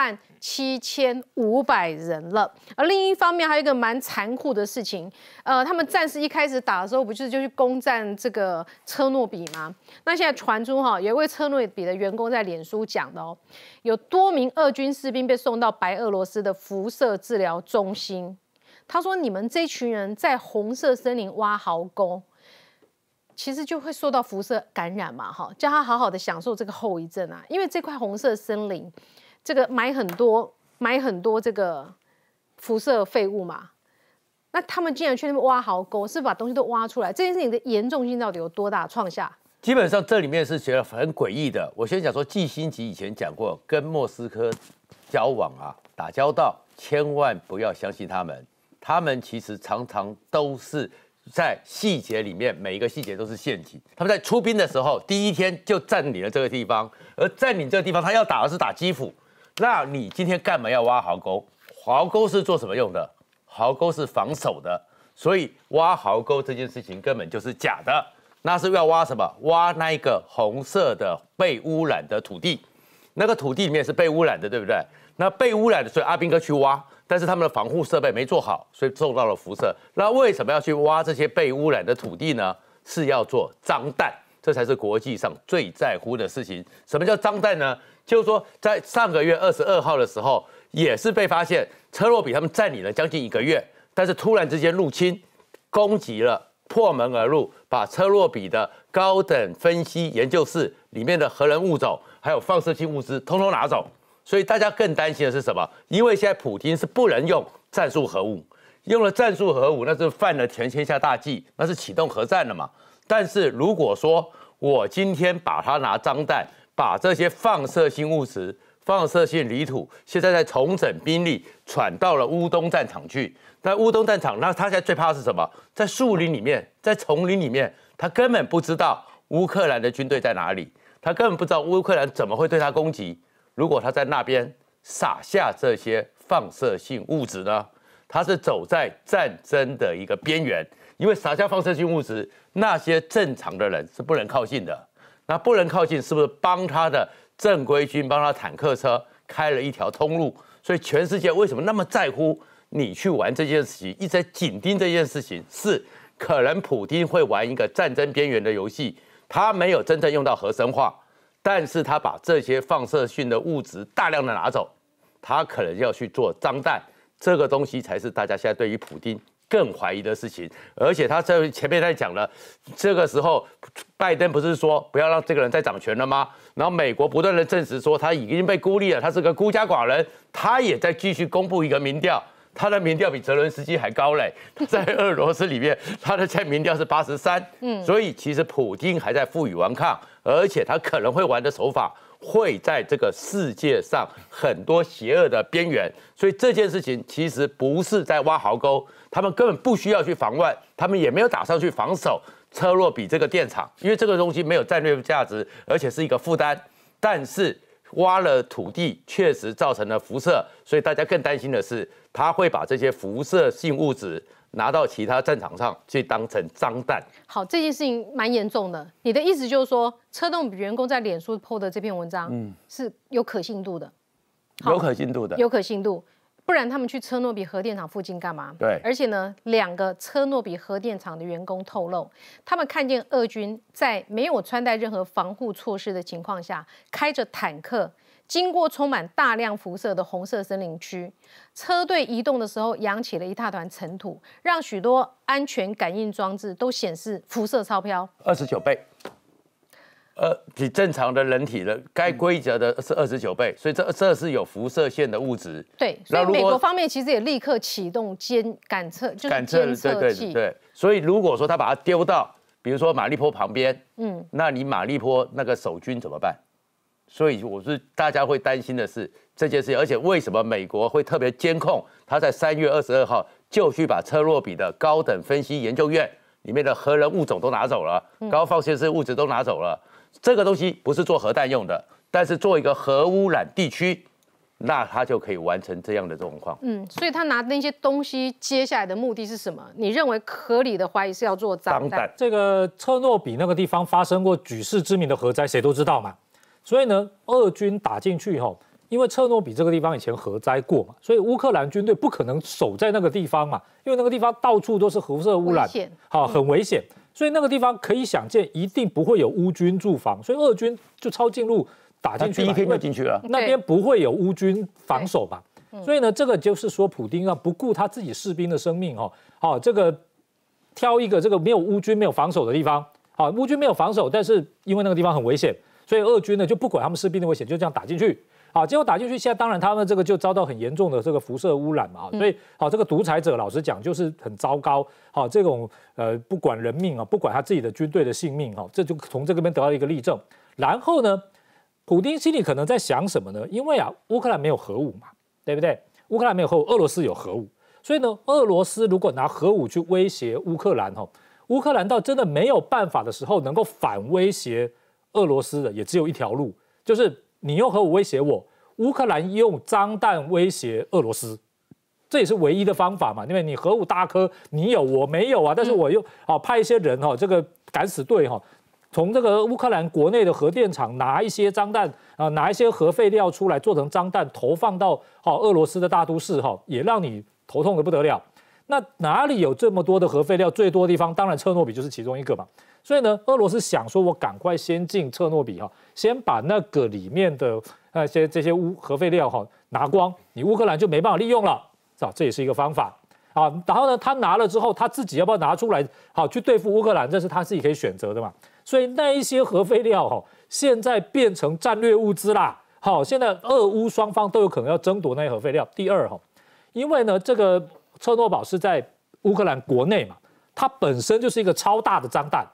17500人了。而另一方面，还有一个蛮残酷的事情，他们战事一开始打的时候，不就是去攻占这个车诺比吗？那现在传出有一位车诺比的员工在脸书讲的有多名俄军士兵被送到白俄罗斯的辐射治疗中心。他说：“你们这群人在红色森林挖壕沟，其实就会受到辐射感染嘛，叫他好好的享受这个后遗症啊！因为这块红色森林，这个埋很多这个辐射废物嘛。那他们竟然去那边挖壕沟，是把东西都挖出来，这件事情的严重性到底有多大？创下？ 基本上这里面是觉得很诡异的。我先讲说，季辛吉以前讲过，跟莫斯科交往打交道，千万不要相信他们。”他们其实常常都是在细节里面，每一个细节都是陷阱。他们在出兵的时候，第一天就占领了这个地方，而占领这个地方，他要打的是打基辅。那你今天干嘛要挖壕沟？壕沟是做什么用的？壕沟是防守的，所以挖壕沟这件事情根本就是假的。那是要挖什么？挖那一个红色的被污染的土地，那个土地里面是被污染的，对不对？那被污染的，所以阿兵哥去挖。但是他们的防护设备没做好，所以受到了辐射。那为什么要去挖这些被污染的土地呢？是要做脏弹，这才是国际上最在乎的事情。什么叫脏弹呢？就是说，在上个月22号的时候，也是被发现车诺比他们占领了将近1个月，但是突然之间入侵，攻击了，破门而入，把车诺比的高等分析研究室里面的核能物种还有放射性物质通通拿走。所以大家更担心的是什么？因为现在普丁是不能用战术核武，用了战术核武，那是犯了全天下大忌，那是启动核战了嘛。但是如果说我今天把它拿脏弹， 把这些放射性物质、放射性离土，现在在重整兵力，传到了乌东战场去。但乌东战场，那他现在最怕的是什么？在树林里面，在丛林里面，他根本不知道乌克兰的军队在哪里，他根本不知道乌克兰怎么会对他攻击。如果他在那边撒下这些放射性物质呢？他是走在战争的一个边缘，因为撒下放射性物质，那些正常的人是不能靠近的。那不能靠近，是不是帮他的正规军、帮他坦克车开了一条通路？所以全世界为什么那么在乎你去玩这件事情，一直在紧盯这件事情？是可能普丁会玩一个战争边缘的游戏，他没有真正用到核生化，但是他把这些放射性的物质大量的拿走，他可能要去做脏弹。这个东西才是大家现在对于普丁更怀疑的事情，而且他在前面在讲了，这个时候拜登不是说不要让这个人再掌权了吗？然后美国不断的证实说他已经被孤立了，他是个孤家寡人，他也在继续公布一个民调，他的民调比泽伦斯基还高嘞，在俄罗斯里面他的在民调是83，所以其实普丁还在负隅顽抗，而且他可能会玩的手法会在这个世界上很多邪恶的边缘，所以这件事情其实不是在挖壕沟，他们根本不需要去防万，他们也没有打算去防守车洛比这个电厂，因为这个东西没有战略价值，而且是一个负担。但是挖了土地，确实造成了辐射，所以大家更担心的是，他会把这些辐射性物质拿到其他战场上去当成脏弹。 好，这件事情蛮严重的。你的意思就是说，车动比员工在脸书 PO 的这篇文章，是有可信度的， 有可信度的， 有可信度。不然他们去车诺比核电厂附近干嘛？ 对， 而且呢，2个车诺比核电厂的员工透露，他们看见俄军在没有穿戴任何防护措施的情况下，开着坦克经过充满大量辐射的红色森林区，车队移动的时候扬起了一大团尘土，让许多安全感应装置都显示辐射超标 29倍。比正常的人体的该规则的是29倍，所以这是有辐射线的物质。 对，所以美国方面其实也立刻启动感测，就是监测器。 对，所以如果说他把它丢到，比如说马利坡旁边，那你马利坡那个守军怎么办？所以大家会担心的是这件事情，而且为什么美国会特别监控？他在3月22号就去把车洛比的高等分析研究院里面的核人物种都拿走了，高放射性物质都拿走了。这个东西不是做核弹用的，但是做一个核污染地区，那它就可以完成这样的状况。 所以他拿那些东西，接下来的目的是什么？你认为合理的怀疑是要做脏弹？ 这个车诺比那个地方发生过举世知名的核灾，谁都知道嘛。所以呢，俄军打进去后，因为车诺比这个地方以前核灾过嘛，所以乌克兰军队不可能守在那个地方嘛，因为那个地方到处都是辐射污染，很危险。所以那个地方可以想见，一定不会有乌军驻防，所以俄军就抄近路打进去， 第一天就进去了， 那边不会有乌军防守吧？所以呢，这个就是说，普丁不顾他自己士兵的生命这个挑一个这个没有乌军、没有防守的地方，乌军没有防守，但是因为那个地方很危险，所以俄军呢就不管他们士兵的危险，就这样打进去。结果打进去，现在当然他们这个就遭到很严重的这个辐射污染嘛，所以这个独裁者老实讲就是很糟糕，这种不管人命不管他自己的军队的性命这就从这边得到一个例证。然后呢，普丁心里可能在想什么呢？因为乌克兰没有核武嘛，对不对？乌克兰没有核武，俄罗斯有核武，所以呢，俄罗斯如果拿核武去威胁乌克兰乌克兰到真的没有办法的时候，能够反威胁俄罗斯的也只有一条路，就是你用核武威胁我，乌克兰用脏弹威胁俄罗斯，这也是唯一的方法嘛。因为你核武大颗，你有我没有啊，但是我又派一些人这个敢死队从这个乌克兰国内的核电厂拿一些脏弹拿一些核废料出来做成脏弹，投放到俄罗斯的大都市也让你头痛的不得了。那哪里有这么多的核废料？最多的地方当然车诺比就是其中一个嘛。所以呢，俄罗斯想说，我赶快先进车诺比先把那个里面的这些核废料拿光，你乌克兰就没办法利用了，这也是一个方法然后呢，他拿了之后，他自己要不要拿出来去对付乌克兰，这是他自己可以选择的嘛。所以那一些核废料现在变成战略物资啦。现在俄乌双方都有可能要争夺那些核废料。第二因为呢，这个车诺堡是在乌克兰国内嘛，它本身就是一个超大的脏弹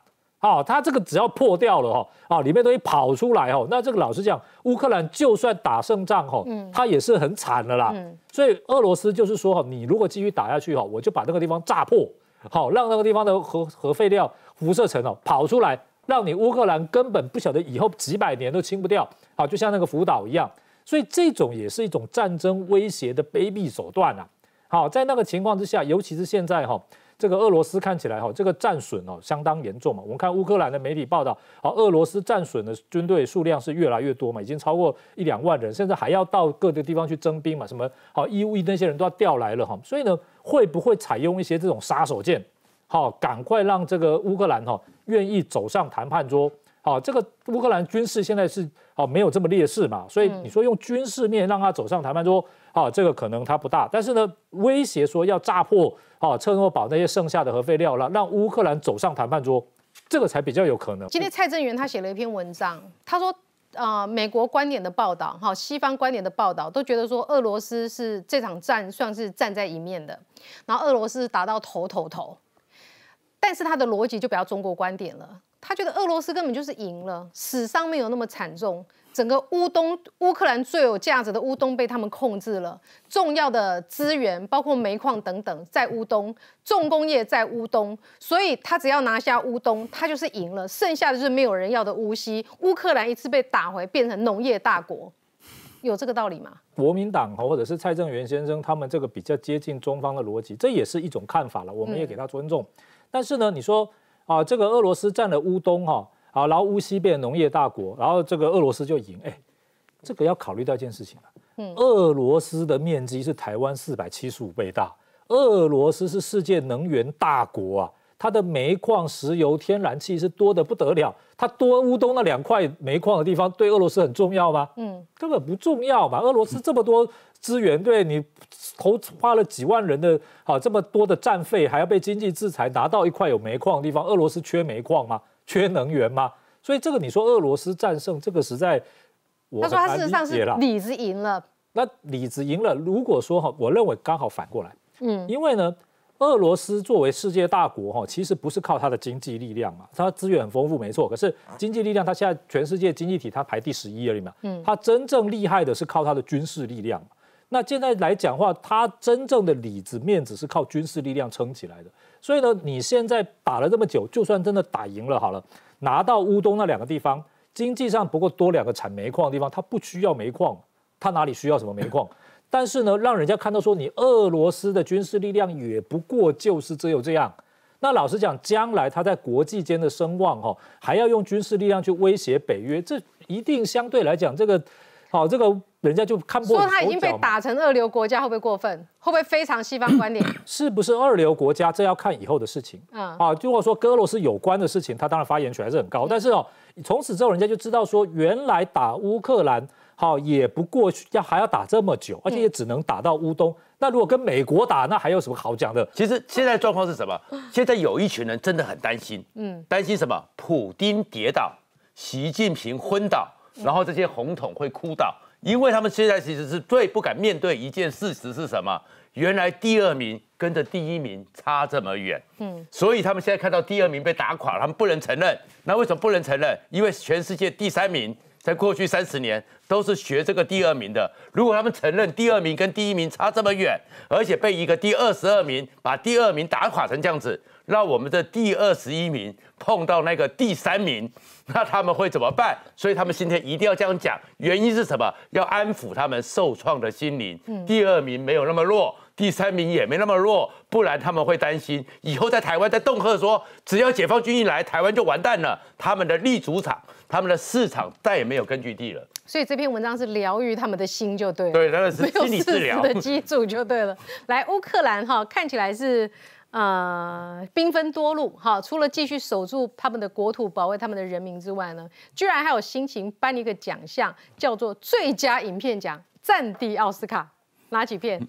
它这个只要破掉了里面东西跑出来那这个老实讲，乌克兰就算打胜仗它也是很惨的啦。所以俄罗斯就是说你如果继续打下去我就把那个地方炸破，让那个地方的核废料辐射层跑出来，让你乌克兰根本不晓得以后几百年都清不掉，就像那个福岛一样。所以这种也是一种战争威胁的卑鄙手段啊。在那个情况之下，尤其是现在这个俄罗斯看起来这个战损相当严重嘛。我们看乌克兰的媒体报道，俄罗斯战损的军队数量是越来越多嘛，已经超过1-2万人，甚至还要到各个地方去征兵嘛，什么义务役那些人都要调来了所以呢，会不会采用一些这种杀手锏？赶快让这个乌克兰愿意走上谈判桌。这个乌克兰军事现在是没有这么劣势嘛，所以你说用军事面让他走上谈判桌，这个可能他不大，但是呢，威胁说要炸破车诺堡那些剩下的核废料了，让乌克兰走上谈判桌，这个才比较有可能。 今天蔡正元他写了一篇文章，他说美国观点的报道西方观点的报道都觉得说俄罗斯是这场战算是站在一面的，然后俄罗斯打到头，但是他的逻辑就比较中国观点了。他觉得俄罗斯根本就是赢了，死伤没有那么惨重，整个乌克兰最有价值的乌东被他们控制了，重要的资源包括煤矿等等在乌东，重工业在乌东，所以他只要拿下乌东，他就是赢了，剩下的就是没有人要的乌西，乌克兰一次被打回变成农业大国，有这个道理吗？ 国民党或者是蔡正元先生他们这个比较接近中方的逻辑，这也是一种看法了，我们也给他尊重。但是呢，你说这个俄罗斯占了乌东然后乌西变农业大国，然后这个俄罗斯就赢，这个要考虑到一件事情俄罗斯的面积是台湾475倍大，俄罗斯是世界能源大国它的煤矿、石油、天然气是多得不得了，它多乌东那2块煤矿的地方对俄罗斯很重要吗？根本不重要嘛。俄罗斯这么多资源，对你花了几万人的这么多的战费，还要被经济制裁，拿到一块有煤矿的地方，俄罗斯缺煤矿吗？缺能源吗？所以这个你说俄罗斯战胜，这个实在我很难理解了。他说他事实上是里子赢了。 那里子赢了，如果说我认为刚好反过来，因为呢，俄罗斯作为世界大国其实不是靠它的经济力量嘛，它资源很丰富没错，可是经济力量它现在全世界经济体它排第11而已嘛，它真正厉害的是靠它的军事力量嘛。那现在来讲话，它真正的里子面子是靠军事力量撑起来的。所以呢，你现在打了这么久，就算真的打赢了好了，拿到乌东那2个地方，经济上不过多2个产煤矿的地方，它不需要煤矿，它哪里需要什么煤矿？但是呢，让人家看到说你俄罗斯的军事力量也不过就是只有这样。那老实讲，将来他在国际间的声望还要用军事力量去威胁北约，这一定相对来讲这个人家就看破手脚嘛。 说他已经被打成2流国家，会不会过分？会不会非常西方观点？ 是不是2流国家，这要看以后的事情。如果说跟俄罗斯有关的事情，他当然发言权还是很高。但是从此之后，人家就知道说，原来打乌克兰也不过还要打这么久，而且也只能打到乌东。那如果跟美国打，那还有什么好讲的？ 其实现在状况是什么？现在有一群人真的很担心，担心什么？普丁跌倒，习近平昏倒，然后这些红统会哭倒，因为他们现在其实是最不敢面对一件事实是什么？原来第2名跟着第1名差这么远，所以他们现在看到第2名被打垮，他们不能承认。那为什么不能承认？因为全世界第3名在过去30年都是学这个第2名的。如果他们承认第2名跟第1名差这么远，而且被一个第22名把第2名打垮成这样子，让我们的第21名碰到那个第3名，那他们会怎么办？所以他们今天一定要这样讲，原因是什么？要安抚他们受创的心灵。第2名没有那么弱，第3名也没那么弱，不然他们会担心以后在台湾在恫吓说，只要解放军一来，台湾就完蛋了，他们的立足场、他们的市场再也没有根据地了。 所以这篇文章是疗愈他们的心就对了， 对，那是心理治疗的基础就对了。来，乌克兰看起来是兵分多路除了继续守住他们的国土、保卫他们的人民之外呢，居然还有心情颁一个奖项，叫做最佳影片奖——战地奥斯卡。哪几片？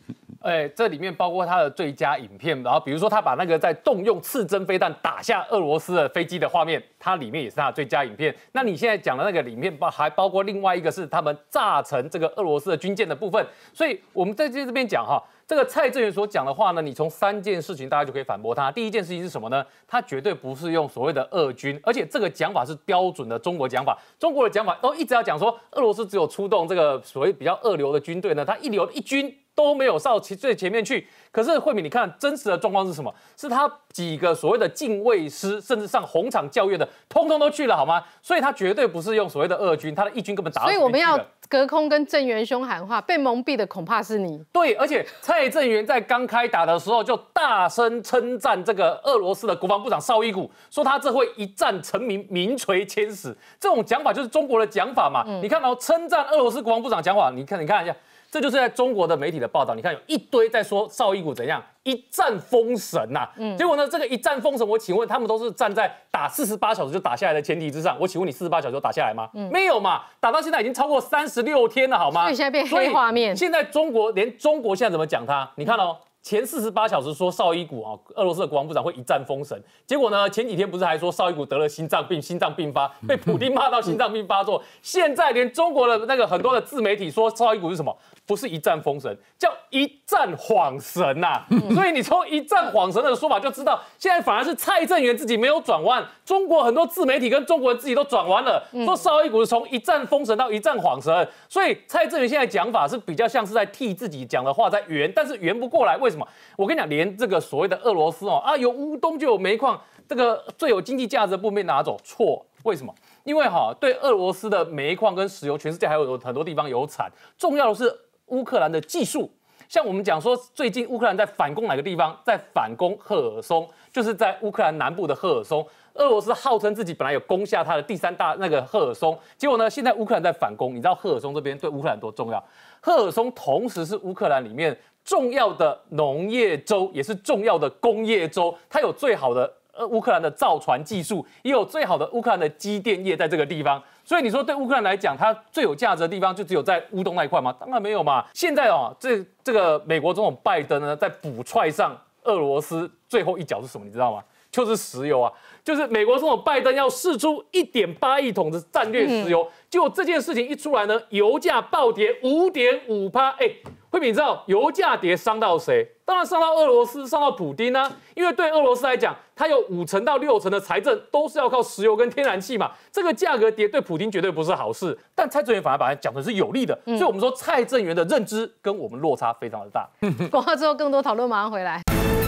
这里面包括他的最佳影片，然后比如说他把那个在动用刺针飞弹打下俄罗斯的飞机的画面，它里面也是他的最佳影片。那你现在讲的那个影片还包括另外一个是他们炸成这个俄罗斯的军舰的部分。所以我们在这边讲哈，这个蔡正元所讲的话呢，你从3件事情大家就可以反驳他。第一件事情是什么呢？他绝对不是用所谓的俄军，而且这个讲法是标准的中国讲法。中国的讲法都一直要讲说，俄罗斯只有出动这个所谓比较二流的军队呢，他一军都没有到最前面去。可是慧敏，你看真实的状况是什么？是他几个所谓的禁卫师，甚至上红场教育的，通通都去了，好吗？所以他绝对不是用所谓的俄军，他的义军根本打不进去的。 所以我们要隔空跟郑元兄喊话，被蒙蔽的恐怕是你。 对，而且蔡正元在刚开打的时候就大声称赞这个俄罗斯的国防部长绍伊古，说他这会一战成名，名垂千史。这种讲法就是中国的讲法嘛。你看哦，称赞俄罗斯国防部长讲法，你看一下。这就是在中国的媒体的报道，你看有一堆在说绍伊古怎样一战封神呐，结果呢，这个一战封神，我请问他们都是站在打48小时就打下来的前提之上，我请问你48小时就打下来吗？没有嘛，打到现在已经超过36天了，好吗？ 所以现在变黑画面。 现在连中国现在怎么讲他？你看哦。前48小时说绍伊古啊，俄罗斯的国防部长会一战封神，结果呢，前几天不是还说绍伊古得了心脏病，心脏病发，被普丁骂到心脏病发作。现在连中国的那个很多的自媒体说绍伊古是什么？不是一战封神，叫一战晃神呐。所以你从一战晃神的说法就知道，现在反而是蔡正元自己没有转弯，中国很多自媒体跟中国人自己都转弯了，说绍伊古是从一战封神到一战晃神。所以蔡正元现在讲法是比较像是在替自己讲的话在圆，但是圆不过来，为什么？我跟你讲，连这个所谓的俄罗斯有乌东就有煤矿，这个最有经济价值的部分被拿走，错？为什么？因为对俄罗斯的煤矿跟石油，全世界还有很多地方有产，重要的是乌克兰的技术。像我们讲说，最近乌克兰在反攻哪个地方？在反攻赫尔松，就是在乌克兰南部的赫尔松。俄罗斯号称自己本来有攻下它的第3大那个赫尔松，结果呢，现在乌克兰在反攻。你知道赫尔松这边对乌克兰多重要？赫尔松同时是乌克兰里面重要的农业州，也是重要的工业州，它有最好的乌克兰的造船技术，也有最好的乌克兰的机电业在这个地方。所以你说对乌克兰来讲，它最有价值的地方就只有在乌东那一块吗？当然没有嘛。现在这个美国总统拜登呢，在补踹上俄罗斯最后一脚是什么？你知道吗？就是石油啊。就是美国总统拜登要释出1.8亿桶的战略石油，结果这件事情一出来呢，油价暴跌5.5%。慧敏，你知道油价跌伤到谁？当然伤到俄罗斯，伤到普丁啊。因为对俄罗斯来讲，它有5%到6%的财政都是要靠石油跟天然气嘛，这个价格跌对普丁绝对不是好事。但蔡正元反而把它讲的是有利的，所以我们说蔡正元的认知跟我们落差非常的大。 广告之后更多讨论马上回来。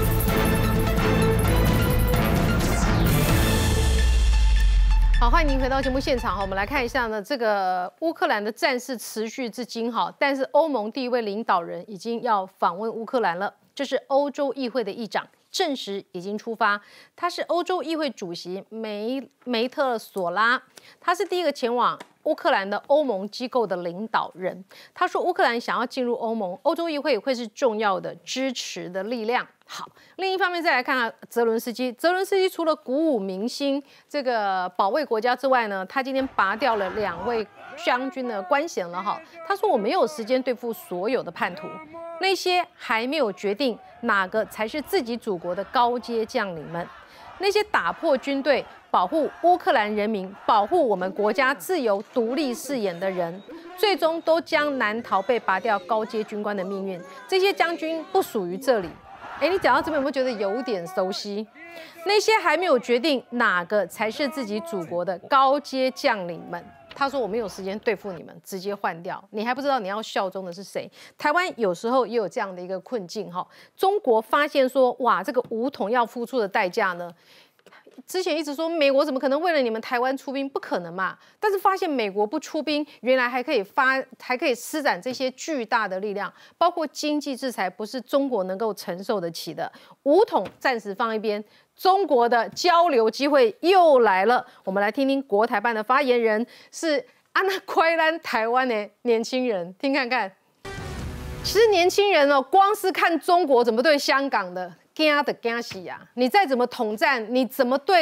好，欢迎您回到节目现场。我们来看一下呢，这个乌克兰的战事持续至今但是欧盟第一位领导人已经要访问乌克兰了，这是欧洲议会的议长，证实已经出发。他是欧洲议会主席梅特索拉，他是第一个前往乌克兰的欧盟机构的领导人。他说，乌克兰想要进入欧盟，欧洲议会会是重要的支持的力量。好，另一方面再来看泽伦斯基。泽伦斯基除了鼓舞民心，这个保卫国家之外呢，他今天拔掉了2位将军的官衔了哈。他说我没有时间对付所有的叛徒，那些还没有决定哪个才是自己祖国的高阶将领们，那些打破军队、保护乌克兰人民、保护我们国家自由独立誓言的人，最终都将难逃被拔掉高阶军官的命运。这些将军不属于这里。你讲到这边有没有觉得有点熟悉？那些还没有决定哪个才是自己祖国的高阶将领们，他说我没有时间对付你们，直接换掉，你还不知道你要效忠的是谁。台湾有时候也有这样的一个困境哈。中国发现说，哇，这个武统要付出的代价呢？之前一直说美国怎么可能为了你们台湾出兵？不可能嘛！但是发现美国不出兵，原来还可以施展这些巨大的力量，包括经济制裁，不是中国能够承受得起的。武统暂时放一边，中国的交流机会又来了。我们来听听国台办的发言人是安娜快兰台湾的年轻人，听看看。其实年轻人光是看中国怎么对香港的。惊的惊死呀！你再怎么统战，你怎么对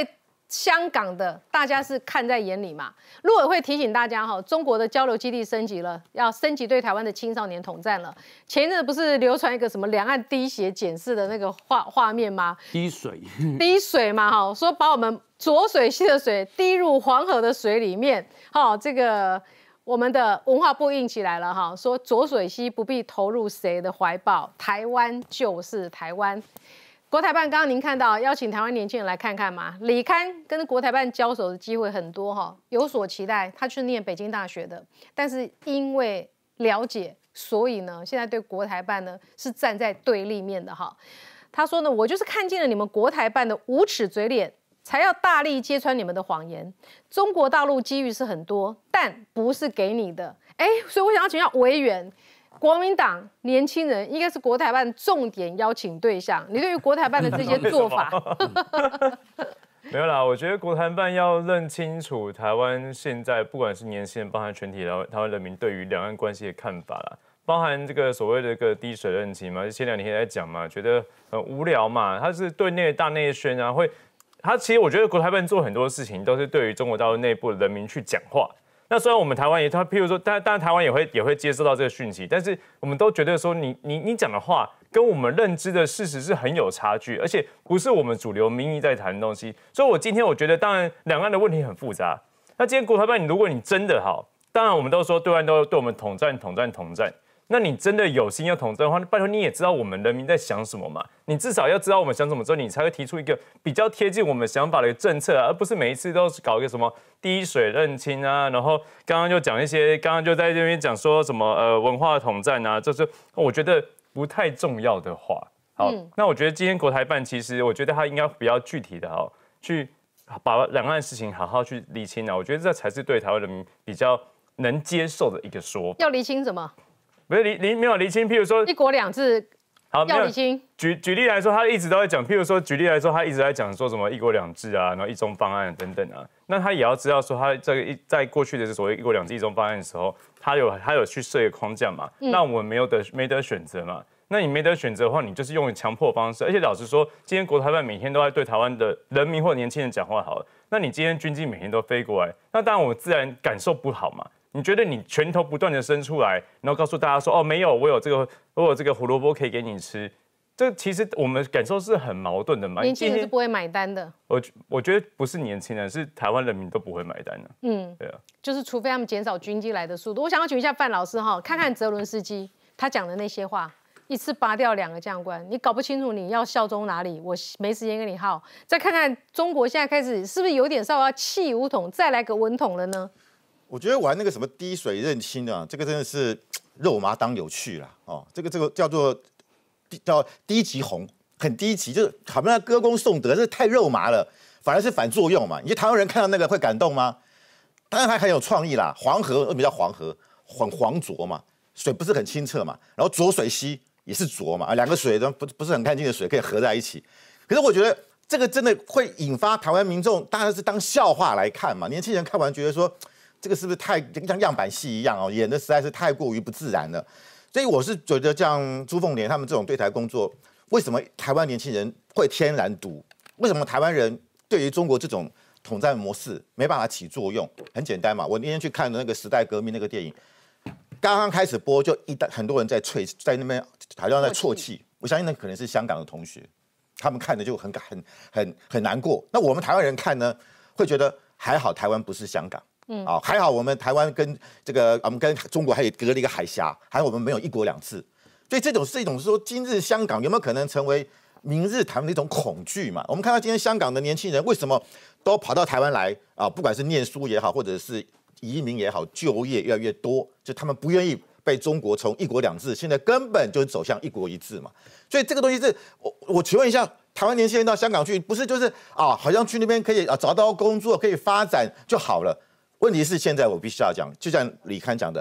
香港的大家是看在眼里嘛。陆委会提醒大家哈，中国的交流基地升级了，要升级对台湾的青少年统战了。前一阵不是流传一个什么两岸滴血检视的那个画面吗？ 滴水嘛哈，说把我们浊水溪的水滴入黄河的水里面，哈，这个我们的文化部硬起来了哈，说浊水溪不必投入谁的怀抱，台湾就是台湾。国台办刚刚您看到邀请台湾年轻人来看看嘛，李戡跟国台办交手的机会很多哈，有所期待。他是念北京大学的，但是因为了解，所以呢，现在对国台办呢是站在对立面的哈。他说呢，我就是看见了你们国台办的无耻嘴脸，才要大力揭穿你们的谎言。中国大陆机遇是很多，但不是给你的。所以我想要请教委员。国民党年轻人应该是国台办重点邀请对象，你对于国台办的这些做法， 没有啦。我觉得国台办要认清楚台湾现在不管是年轻人，包含全体台湾人民对于两岸关系的看法啦，包含这个所谓的一个滴水认亲嘛，前2天在讲嘛，觉得很无聊嘛，他是对内大内宣啊，他其实我觉得国台办做很多事情都是对于中国大陆内部的人民去讲话。那虽然我们台湾也，譬如说，当然台湾也会接收到这个讯息，但是我们都觉得说你讲的话跟我们认知的事实是很有差距，而且不是我们主流民意在谈的东西。所以今天我觉得，当然两岸的问题很复杂。那今天国台办，如果你真的好，当然我们都说对岸都对我们统战。那你真的有心要统战的话，拜托你也知道我们人民在想什么嘛？你至少要知道我们想什么之后，你才会提出一个比较贴近我们想法的政策啊，而不是每一次都搞一个什么滴水认亲啊，然后刚刚就讲一些，刚刚就在这边讲说什么文化统战啊，这是我觉得不太重要的话。好，那我觉得今天国台办其实我觉得他应该比较具体的去把两岸事情好好去厘清啊，我觉得这才是对台湾人民比较能接受的一个说法。 要厘清什么？ 不是没有厘清，譬如说一国两制， 好， 要厘清。 举例来说，他一直都在讲，譬如说举例来说，他一直在讲说什么一国两制啊，然后一中方案等等啊，那他也要知道说，他在过去的所谓一国两制一中方案的时候，他有去设一个框架嘛，那我们没得选择嘛。那你没得选择的话，你就是用强迫方式。而且老实说，今天国台办每天都在对台湾的人民或年轻人讲话好了，那你今天军机每天都飞过来，那当然我自然感受不好嘛。你觉得你拳头不断的伸出来，然后告诉大家说，没有，我有这个胡萝卜可以给你吃，这其实我们感受是很矛盾的嘛。 年轻人是不会买单的。 我觉得不是年轻人，是台湾人民都不会买单的。对啊， 就是除非他们减少军机来的速度。我想要请问一下范老师哈，看看泽伦斯基他讲的那些话，一次拔掉2个将官，你搞不清楚你要效忠哪里，我没时间跟你耗。再看看中国现在开始是不是有点稍微要弃武统，再来个文统了呢？ 我觉得玩那个什么滴水认亲啊，这个真的是肉麻当有趣啦这个叫低级红，很低级，就是好像歌功颂德，这太肉麻了，反而是反作用嘛。你台湾人看到那个会感动吗？当然还很有创意啦。黄河为什么叫黄河？很黄浊嘛，水不是很清澈嘛，然后浊水溪也是浊嘛，2个水都不是很干净的水可以合在一起。可是我觉得这个真的会引发台湾民众当然是当笑话来看嘛，年轻人看完觉得说。这个是不是太像样板戏一样演的实在是太过于不自然了？所以我是觉得像朱凤莲他们这种对台工作，为什么台湾年轻人会天然毒？为什么台湾人对于中国这种统战模式没办法起作用？很简单嘛，我那天去看的那个《时代革命》那个电影，刚刚开始播就很多人在那边好像在啜泣，我相信那可能是香港的同学，他们看的就很难过。那我们台湾人看呢，会觉得还好台湾不是香港。还好我们台湾跟我们跟中国还有隔了一个海峡，还好我们没有一国两制，所以这种是一种说今日香港有没有可能成为明日台湾的一种恐惧嘛？我们看到今天香港的年轻人为什么都跑到台湾来不管是念书也好，或者是移民也好，就业越来越多，就他们不愿意被中国从一国两制，现在根本就是走向一国一制嘛。所以这个东西是我请问一下，台湾年轻人到香港去，不是就是好像去那边可以找到工作，可以发展就好了？问题是现在我必须要讲，就像李戡讲的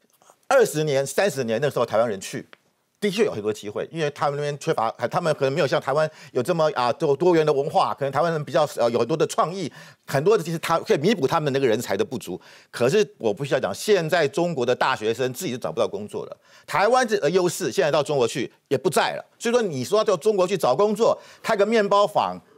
，20年、30年那时候台湾人去，的确有很多机会，因为他们那边缺乏，他们可能没有像台湾有这么多元的文化，可能台湾人比较有很多的创意，很多的其实他可以弥补他们那个人才的不足。可是我必须要讲，现在中国的大学生自己都找不到工作了，台湾这优势现在到中国去也不在了。所以说你说要到中国去找工作，开个面包坊。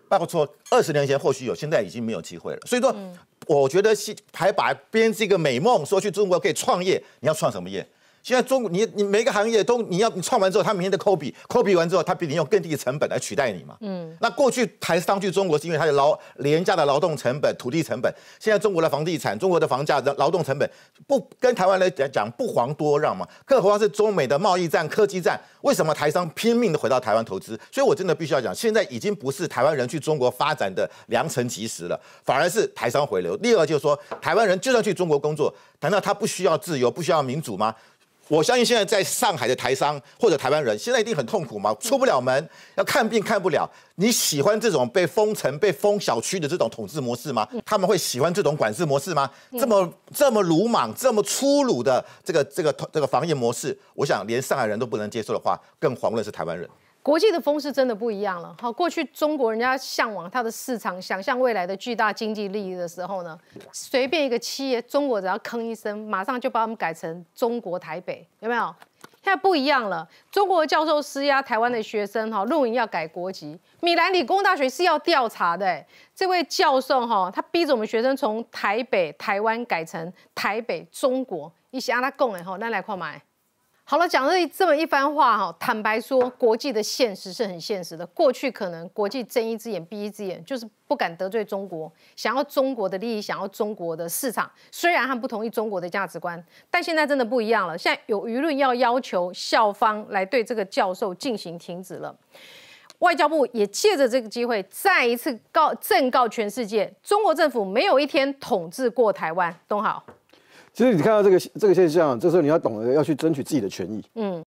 包括说20年前或许有，现在已经没有机会了。所以说，我觉得还把编织一个美梦，说去中国可以创业，你要创什么业？现在中国你每个行业都你创完之后，他明天的 copy 完之后，他比你用更低的成本来取代你嘛。那过去台商去中国是因为它的廉价的劳动成本、土地成本。现在中国的房地产、中国的房价的劳动成本不跟台湾来讲不遑多让嘛？更何况是中美的贸易战、科技战，为什么台商拼命的回到台湾投资？所以我真的必须要讲，现在已经不是台湾人去中国发展的良辰吉时了，反而是台商回流。第二就是说，台湾人就算去中国工作，难道他不需要自由、不需要民主吗？我相信现在在上海的台商或者台湾人，现在一定很痛苦嘛，出不了门，要看病看不了。你喜欢这种被封城、被封小区的这种统治模式吗？他们会喜欢这种管制模式吗？这么鲁莽、这么粗鲁的这个防疫模式，我想连上海人都不能接受的话，更遑论是台湾人。 国际的风是真的不一样了。好，过去中国人家向往它的市场，想象未来的巨大经济利益的时候呢，随便一个企业，中国只要吭一声，马上就把他们改成中国台北，有没有？现在不一样了，中国的教授施压台湾的学生论文要改国籍，米兰理工大学是要调查的。这位教授他逼着我们学生从台北台湾改成台北中国，一些阿拉贡那来看买。好了，讲了这么一番话坦白说，国际的现实是很现实的。过去可能国际睁一只眼闭一只眼，就是不敢得罪中国，想要中国的利益，想要中国的市场。虽然他们不同意中国的价值观，但现在真的不一样了。现在有舆论要求校方来对这个教授进行停止了。外交部也借着这个机会，再一次正告全世界，中国政府没有一天统治过台湾。东豪。 其实你看到这个现象，这时候你要懂得要去争取自己的权益。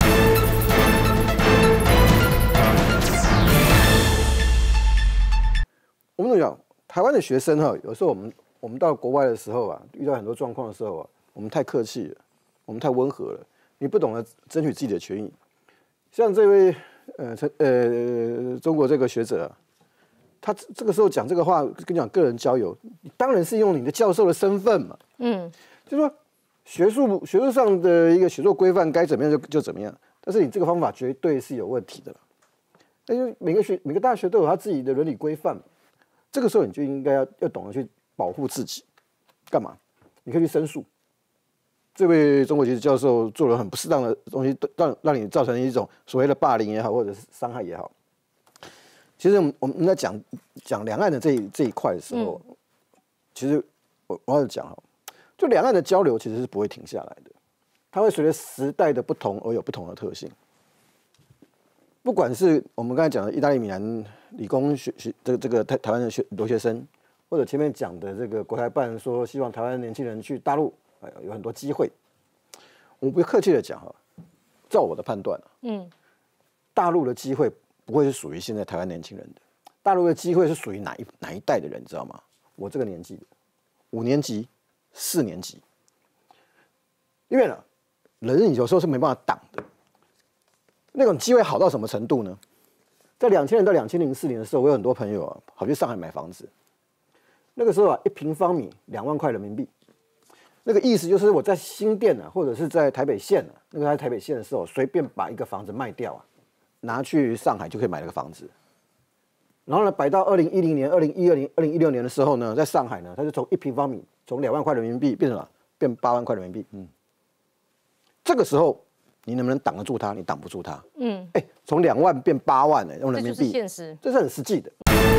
我们讲台湾的学生有时候我们到国外的时候遇到很多状况的时候我们太客气了，我们太温和了，你不懂得争取自己的权益。像这位中国这个学者他这个时候讲这个话，跟你讲个人交友，当然是用你的教授的身份嘛。就说学术上的一个写作规范该怎么样就怎么样，但是你这个方法绝对是有问题的了。因为每个大学都有他自己的伦理规范，这个时候你就应该要懂得去保护自己。干嘛？你可以去申诉。这位中国籍教授做了很不适当的东西，让你造成一种所谓的霸凌也好，或者是伤害也好。其实我们在讲两岸的这一块的时候，其实我要讲就两岸的交流其实是不会停下来的，它会随着时代的不同而有不同的特性。不管是我们刚才讲的意大利米兰理工这个台湾的留学生，或者前面讲的这个国台办说希望台湾年轻人去大陆有很多机会，我不客气的讲照我的判断大陆的机会不会是属于现在台湾年轻人的，大陆的机会是属于哪一代的人，你知道吗？我这个年纪的5年级、4年级，因为人有时候是没办法挡的。那种机会好到什么程度呢？在2000年到2004年的时候，我有很多朋友跑去上海买房子，那个时候1平方米2万块人民币。那个意思就是我在新店或者是在台北县那个在台北县的时候，随便把一个房子卖掉拿去上海就可以买那个房子。然后呢，摆到2010年、2016年的时候呢，在上海呢，它就从1平方米从2万块人民币变成变8万块人民币。这个时候你能不能挡得住它？你挡不住它。从2万变8万用人民币， 这就是现实， 这是很实际的。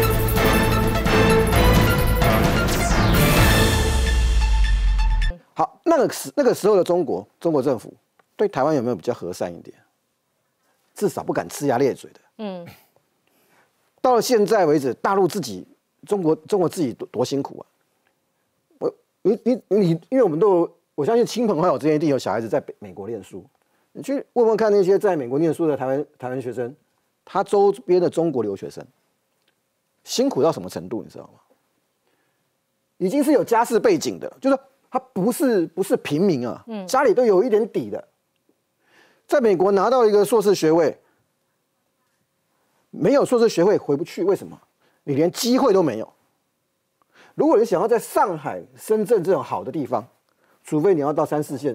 好，那个时候的中国政府对台湾有没有比较和善一点？至少不敢呲牙咧嘴的。到了现在为止，大陆自己中国自己多辛苦你因为我们都有，我相信亲朋好友之间一定有小孩子在美国念书，你去问问看那些在美国念书的台湾学生，他周边的中国留学生辛苦到什么程度，你知道吗？已经是有家世背景的，就是他不是平民家里都有一点底的，在美国拿到一个硕士学位，没有硕士学位回不去，为什么？你连机会都没有。如果你想要在上海、深圳这种好的地方，除非你要到三四级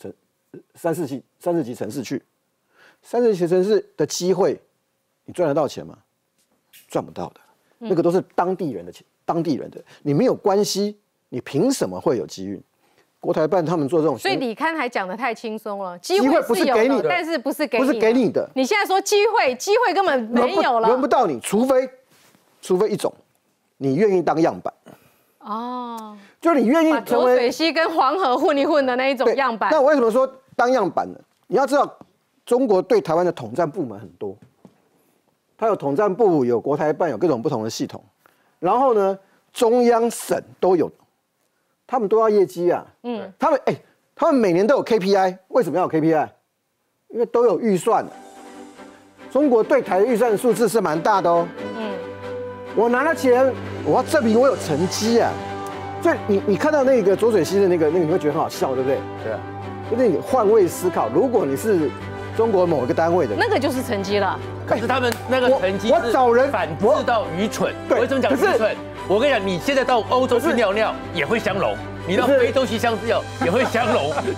城市去，3、4级城市的机会，你赚得到钱吗？赚不到的。 那个都是当地人的钱，当地人的，你没有关系，你凭什么会有机运？国台办他们做这种， 所以李戡还讲得太轻松了，机会不是给你的， 但是不是给你的。 你现在说机会根本没有了， 轮不到你，除非一种，你愿意当样板。 哦， 就你愿意把浊水溪跟黄河混一混的那一种样板。 那我为什么说当样板呢？你要知道，中国对台湾的统战部门很多，它有统战部，有国台办，有各种不同的系统，然后呢，中央省都有。他们都要业绩啊，他们每年都有 KPI， 为什么要有 KPI？ 因为都有预算。中国对台的预算数字是蛮大的哦。我拿了钱，我要证明我有成绩啊。所以你看到那个浊水溪的那个，你会觉得很好笑，对不对？ 对啊。 就是你换位思考，如果你是中国某一个单位的， 那个就是成绩了。 可是他们那个成绩， 我找人反制到愚蠢。为什么讲愚蠢？我跟你讲，你现在到欧洲去尿尿也会相容，你到非洲去香料也会相容，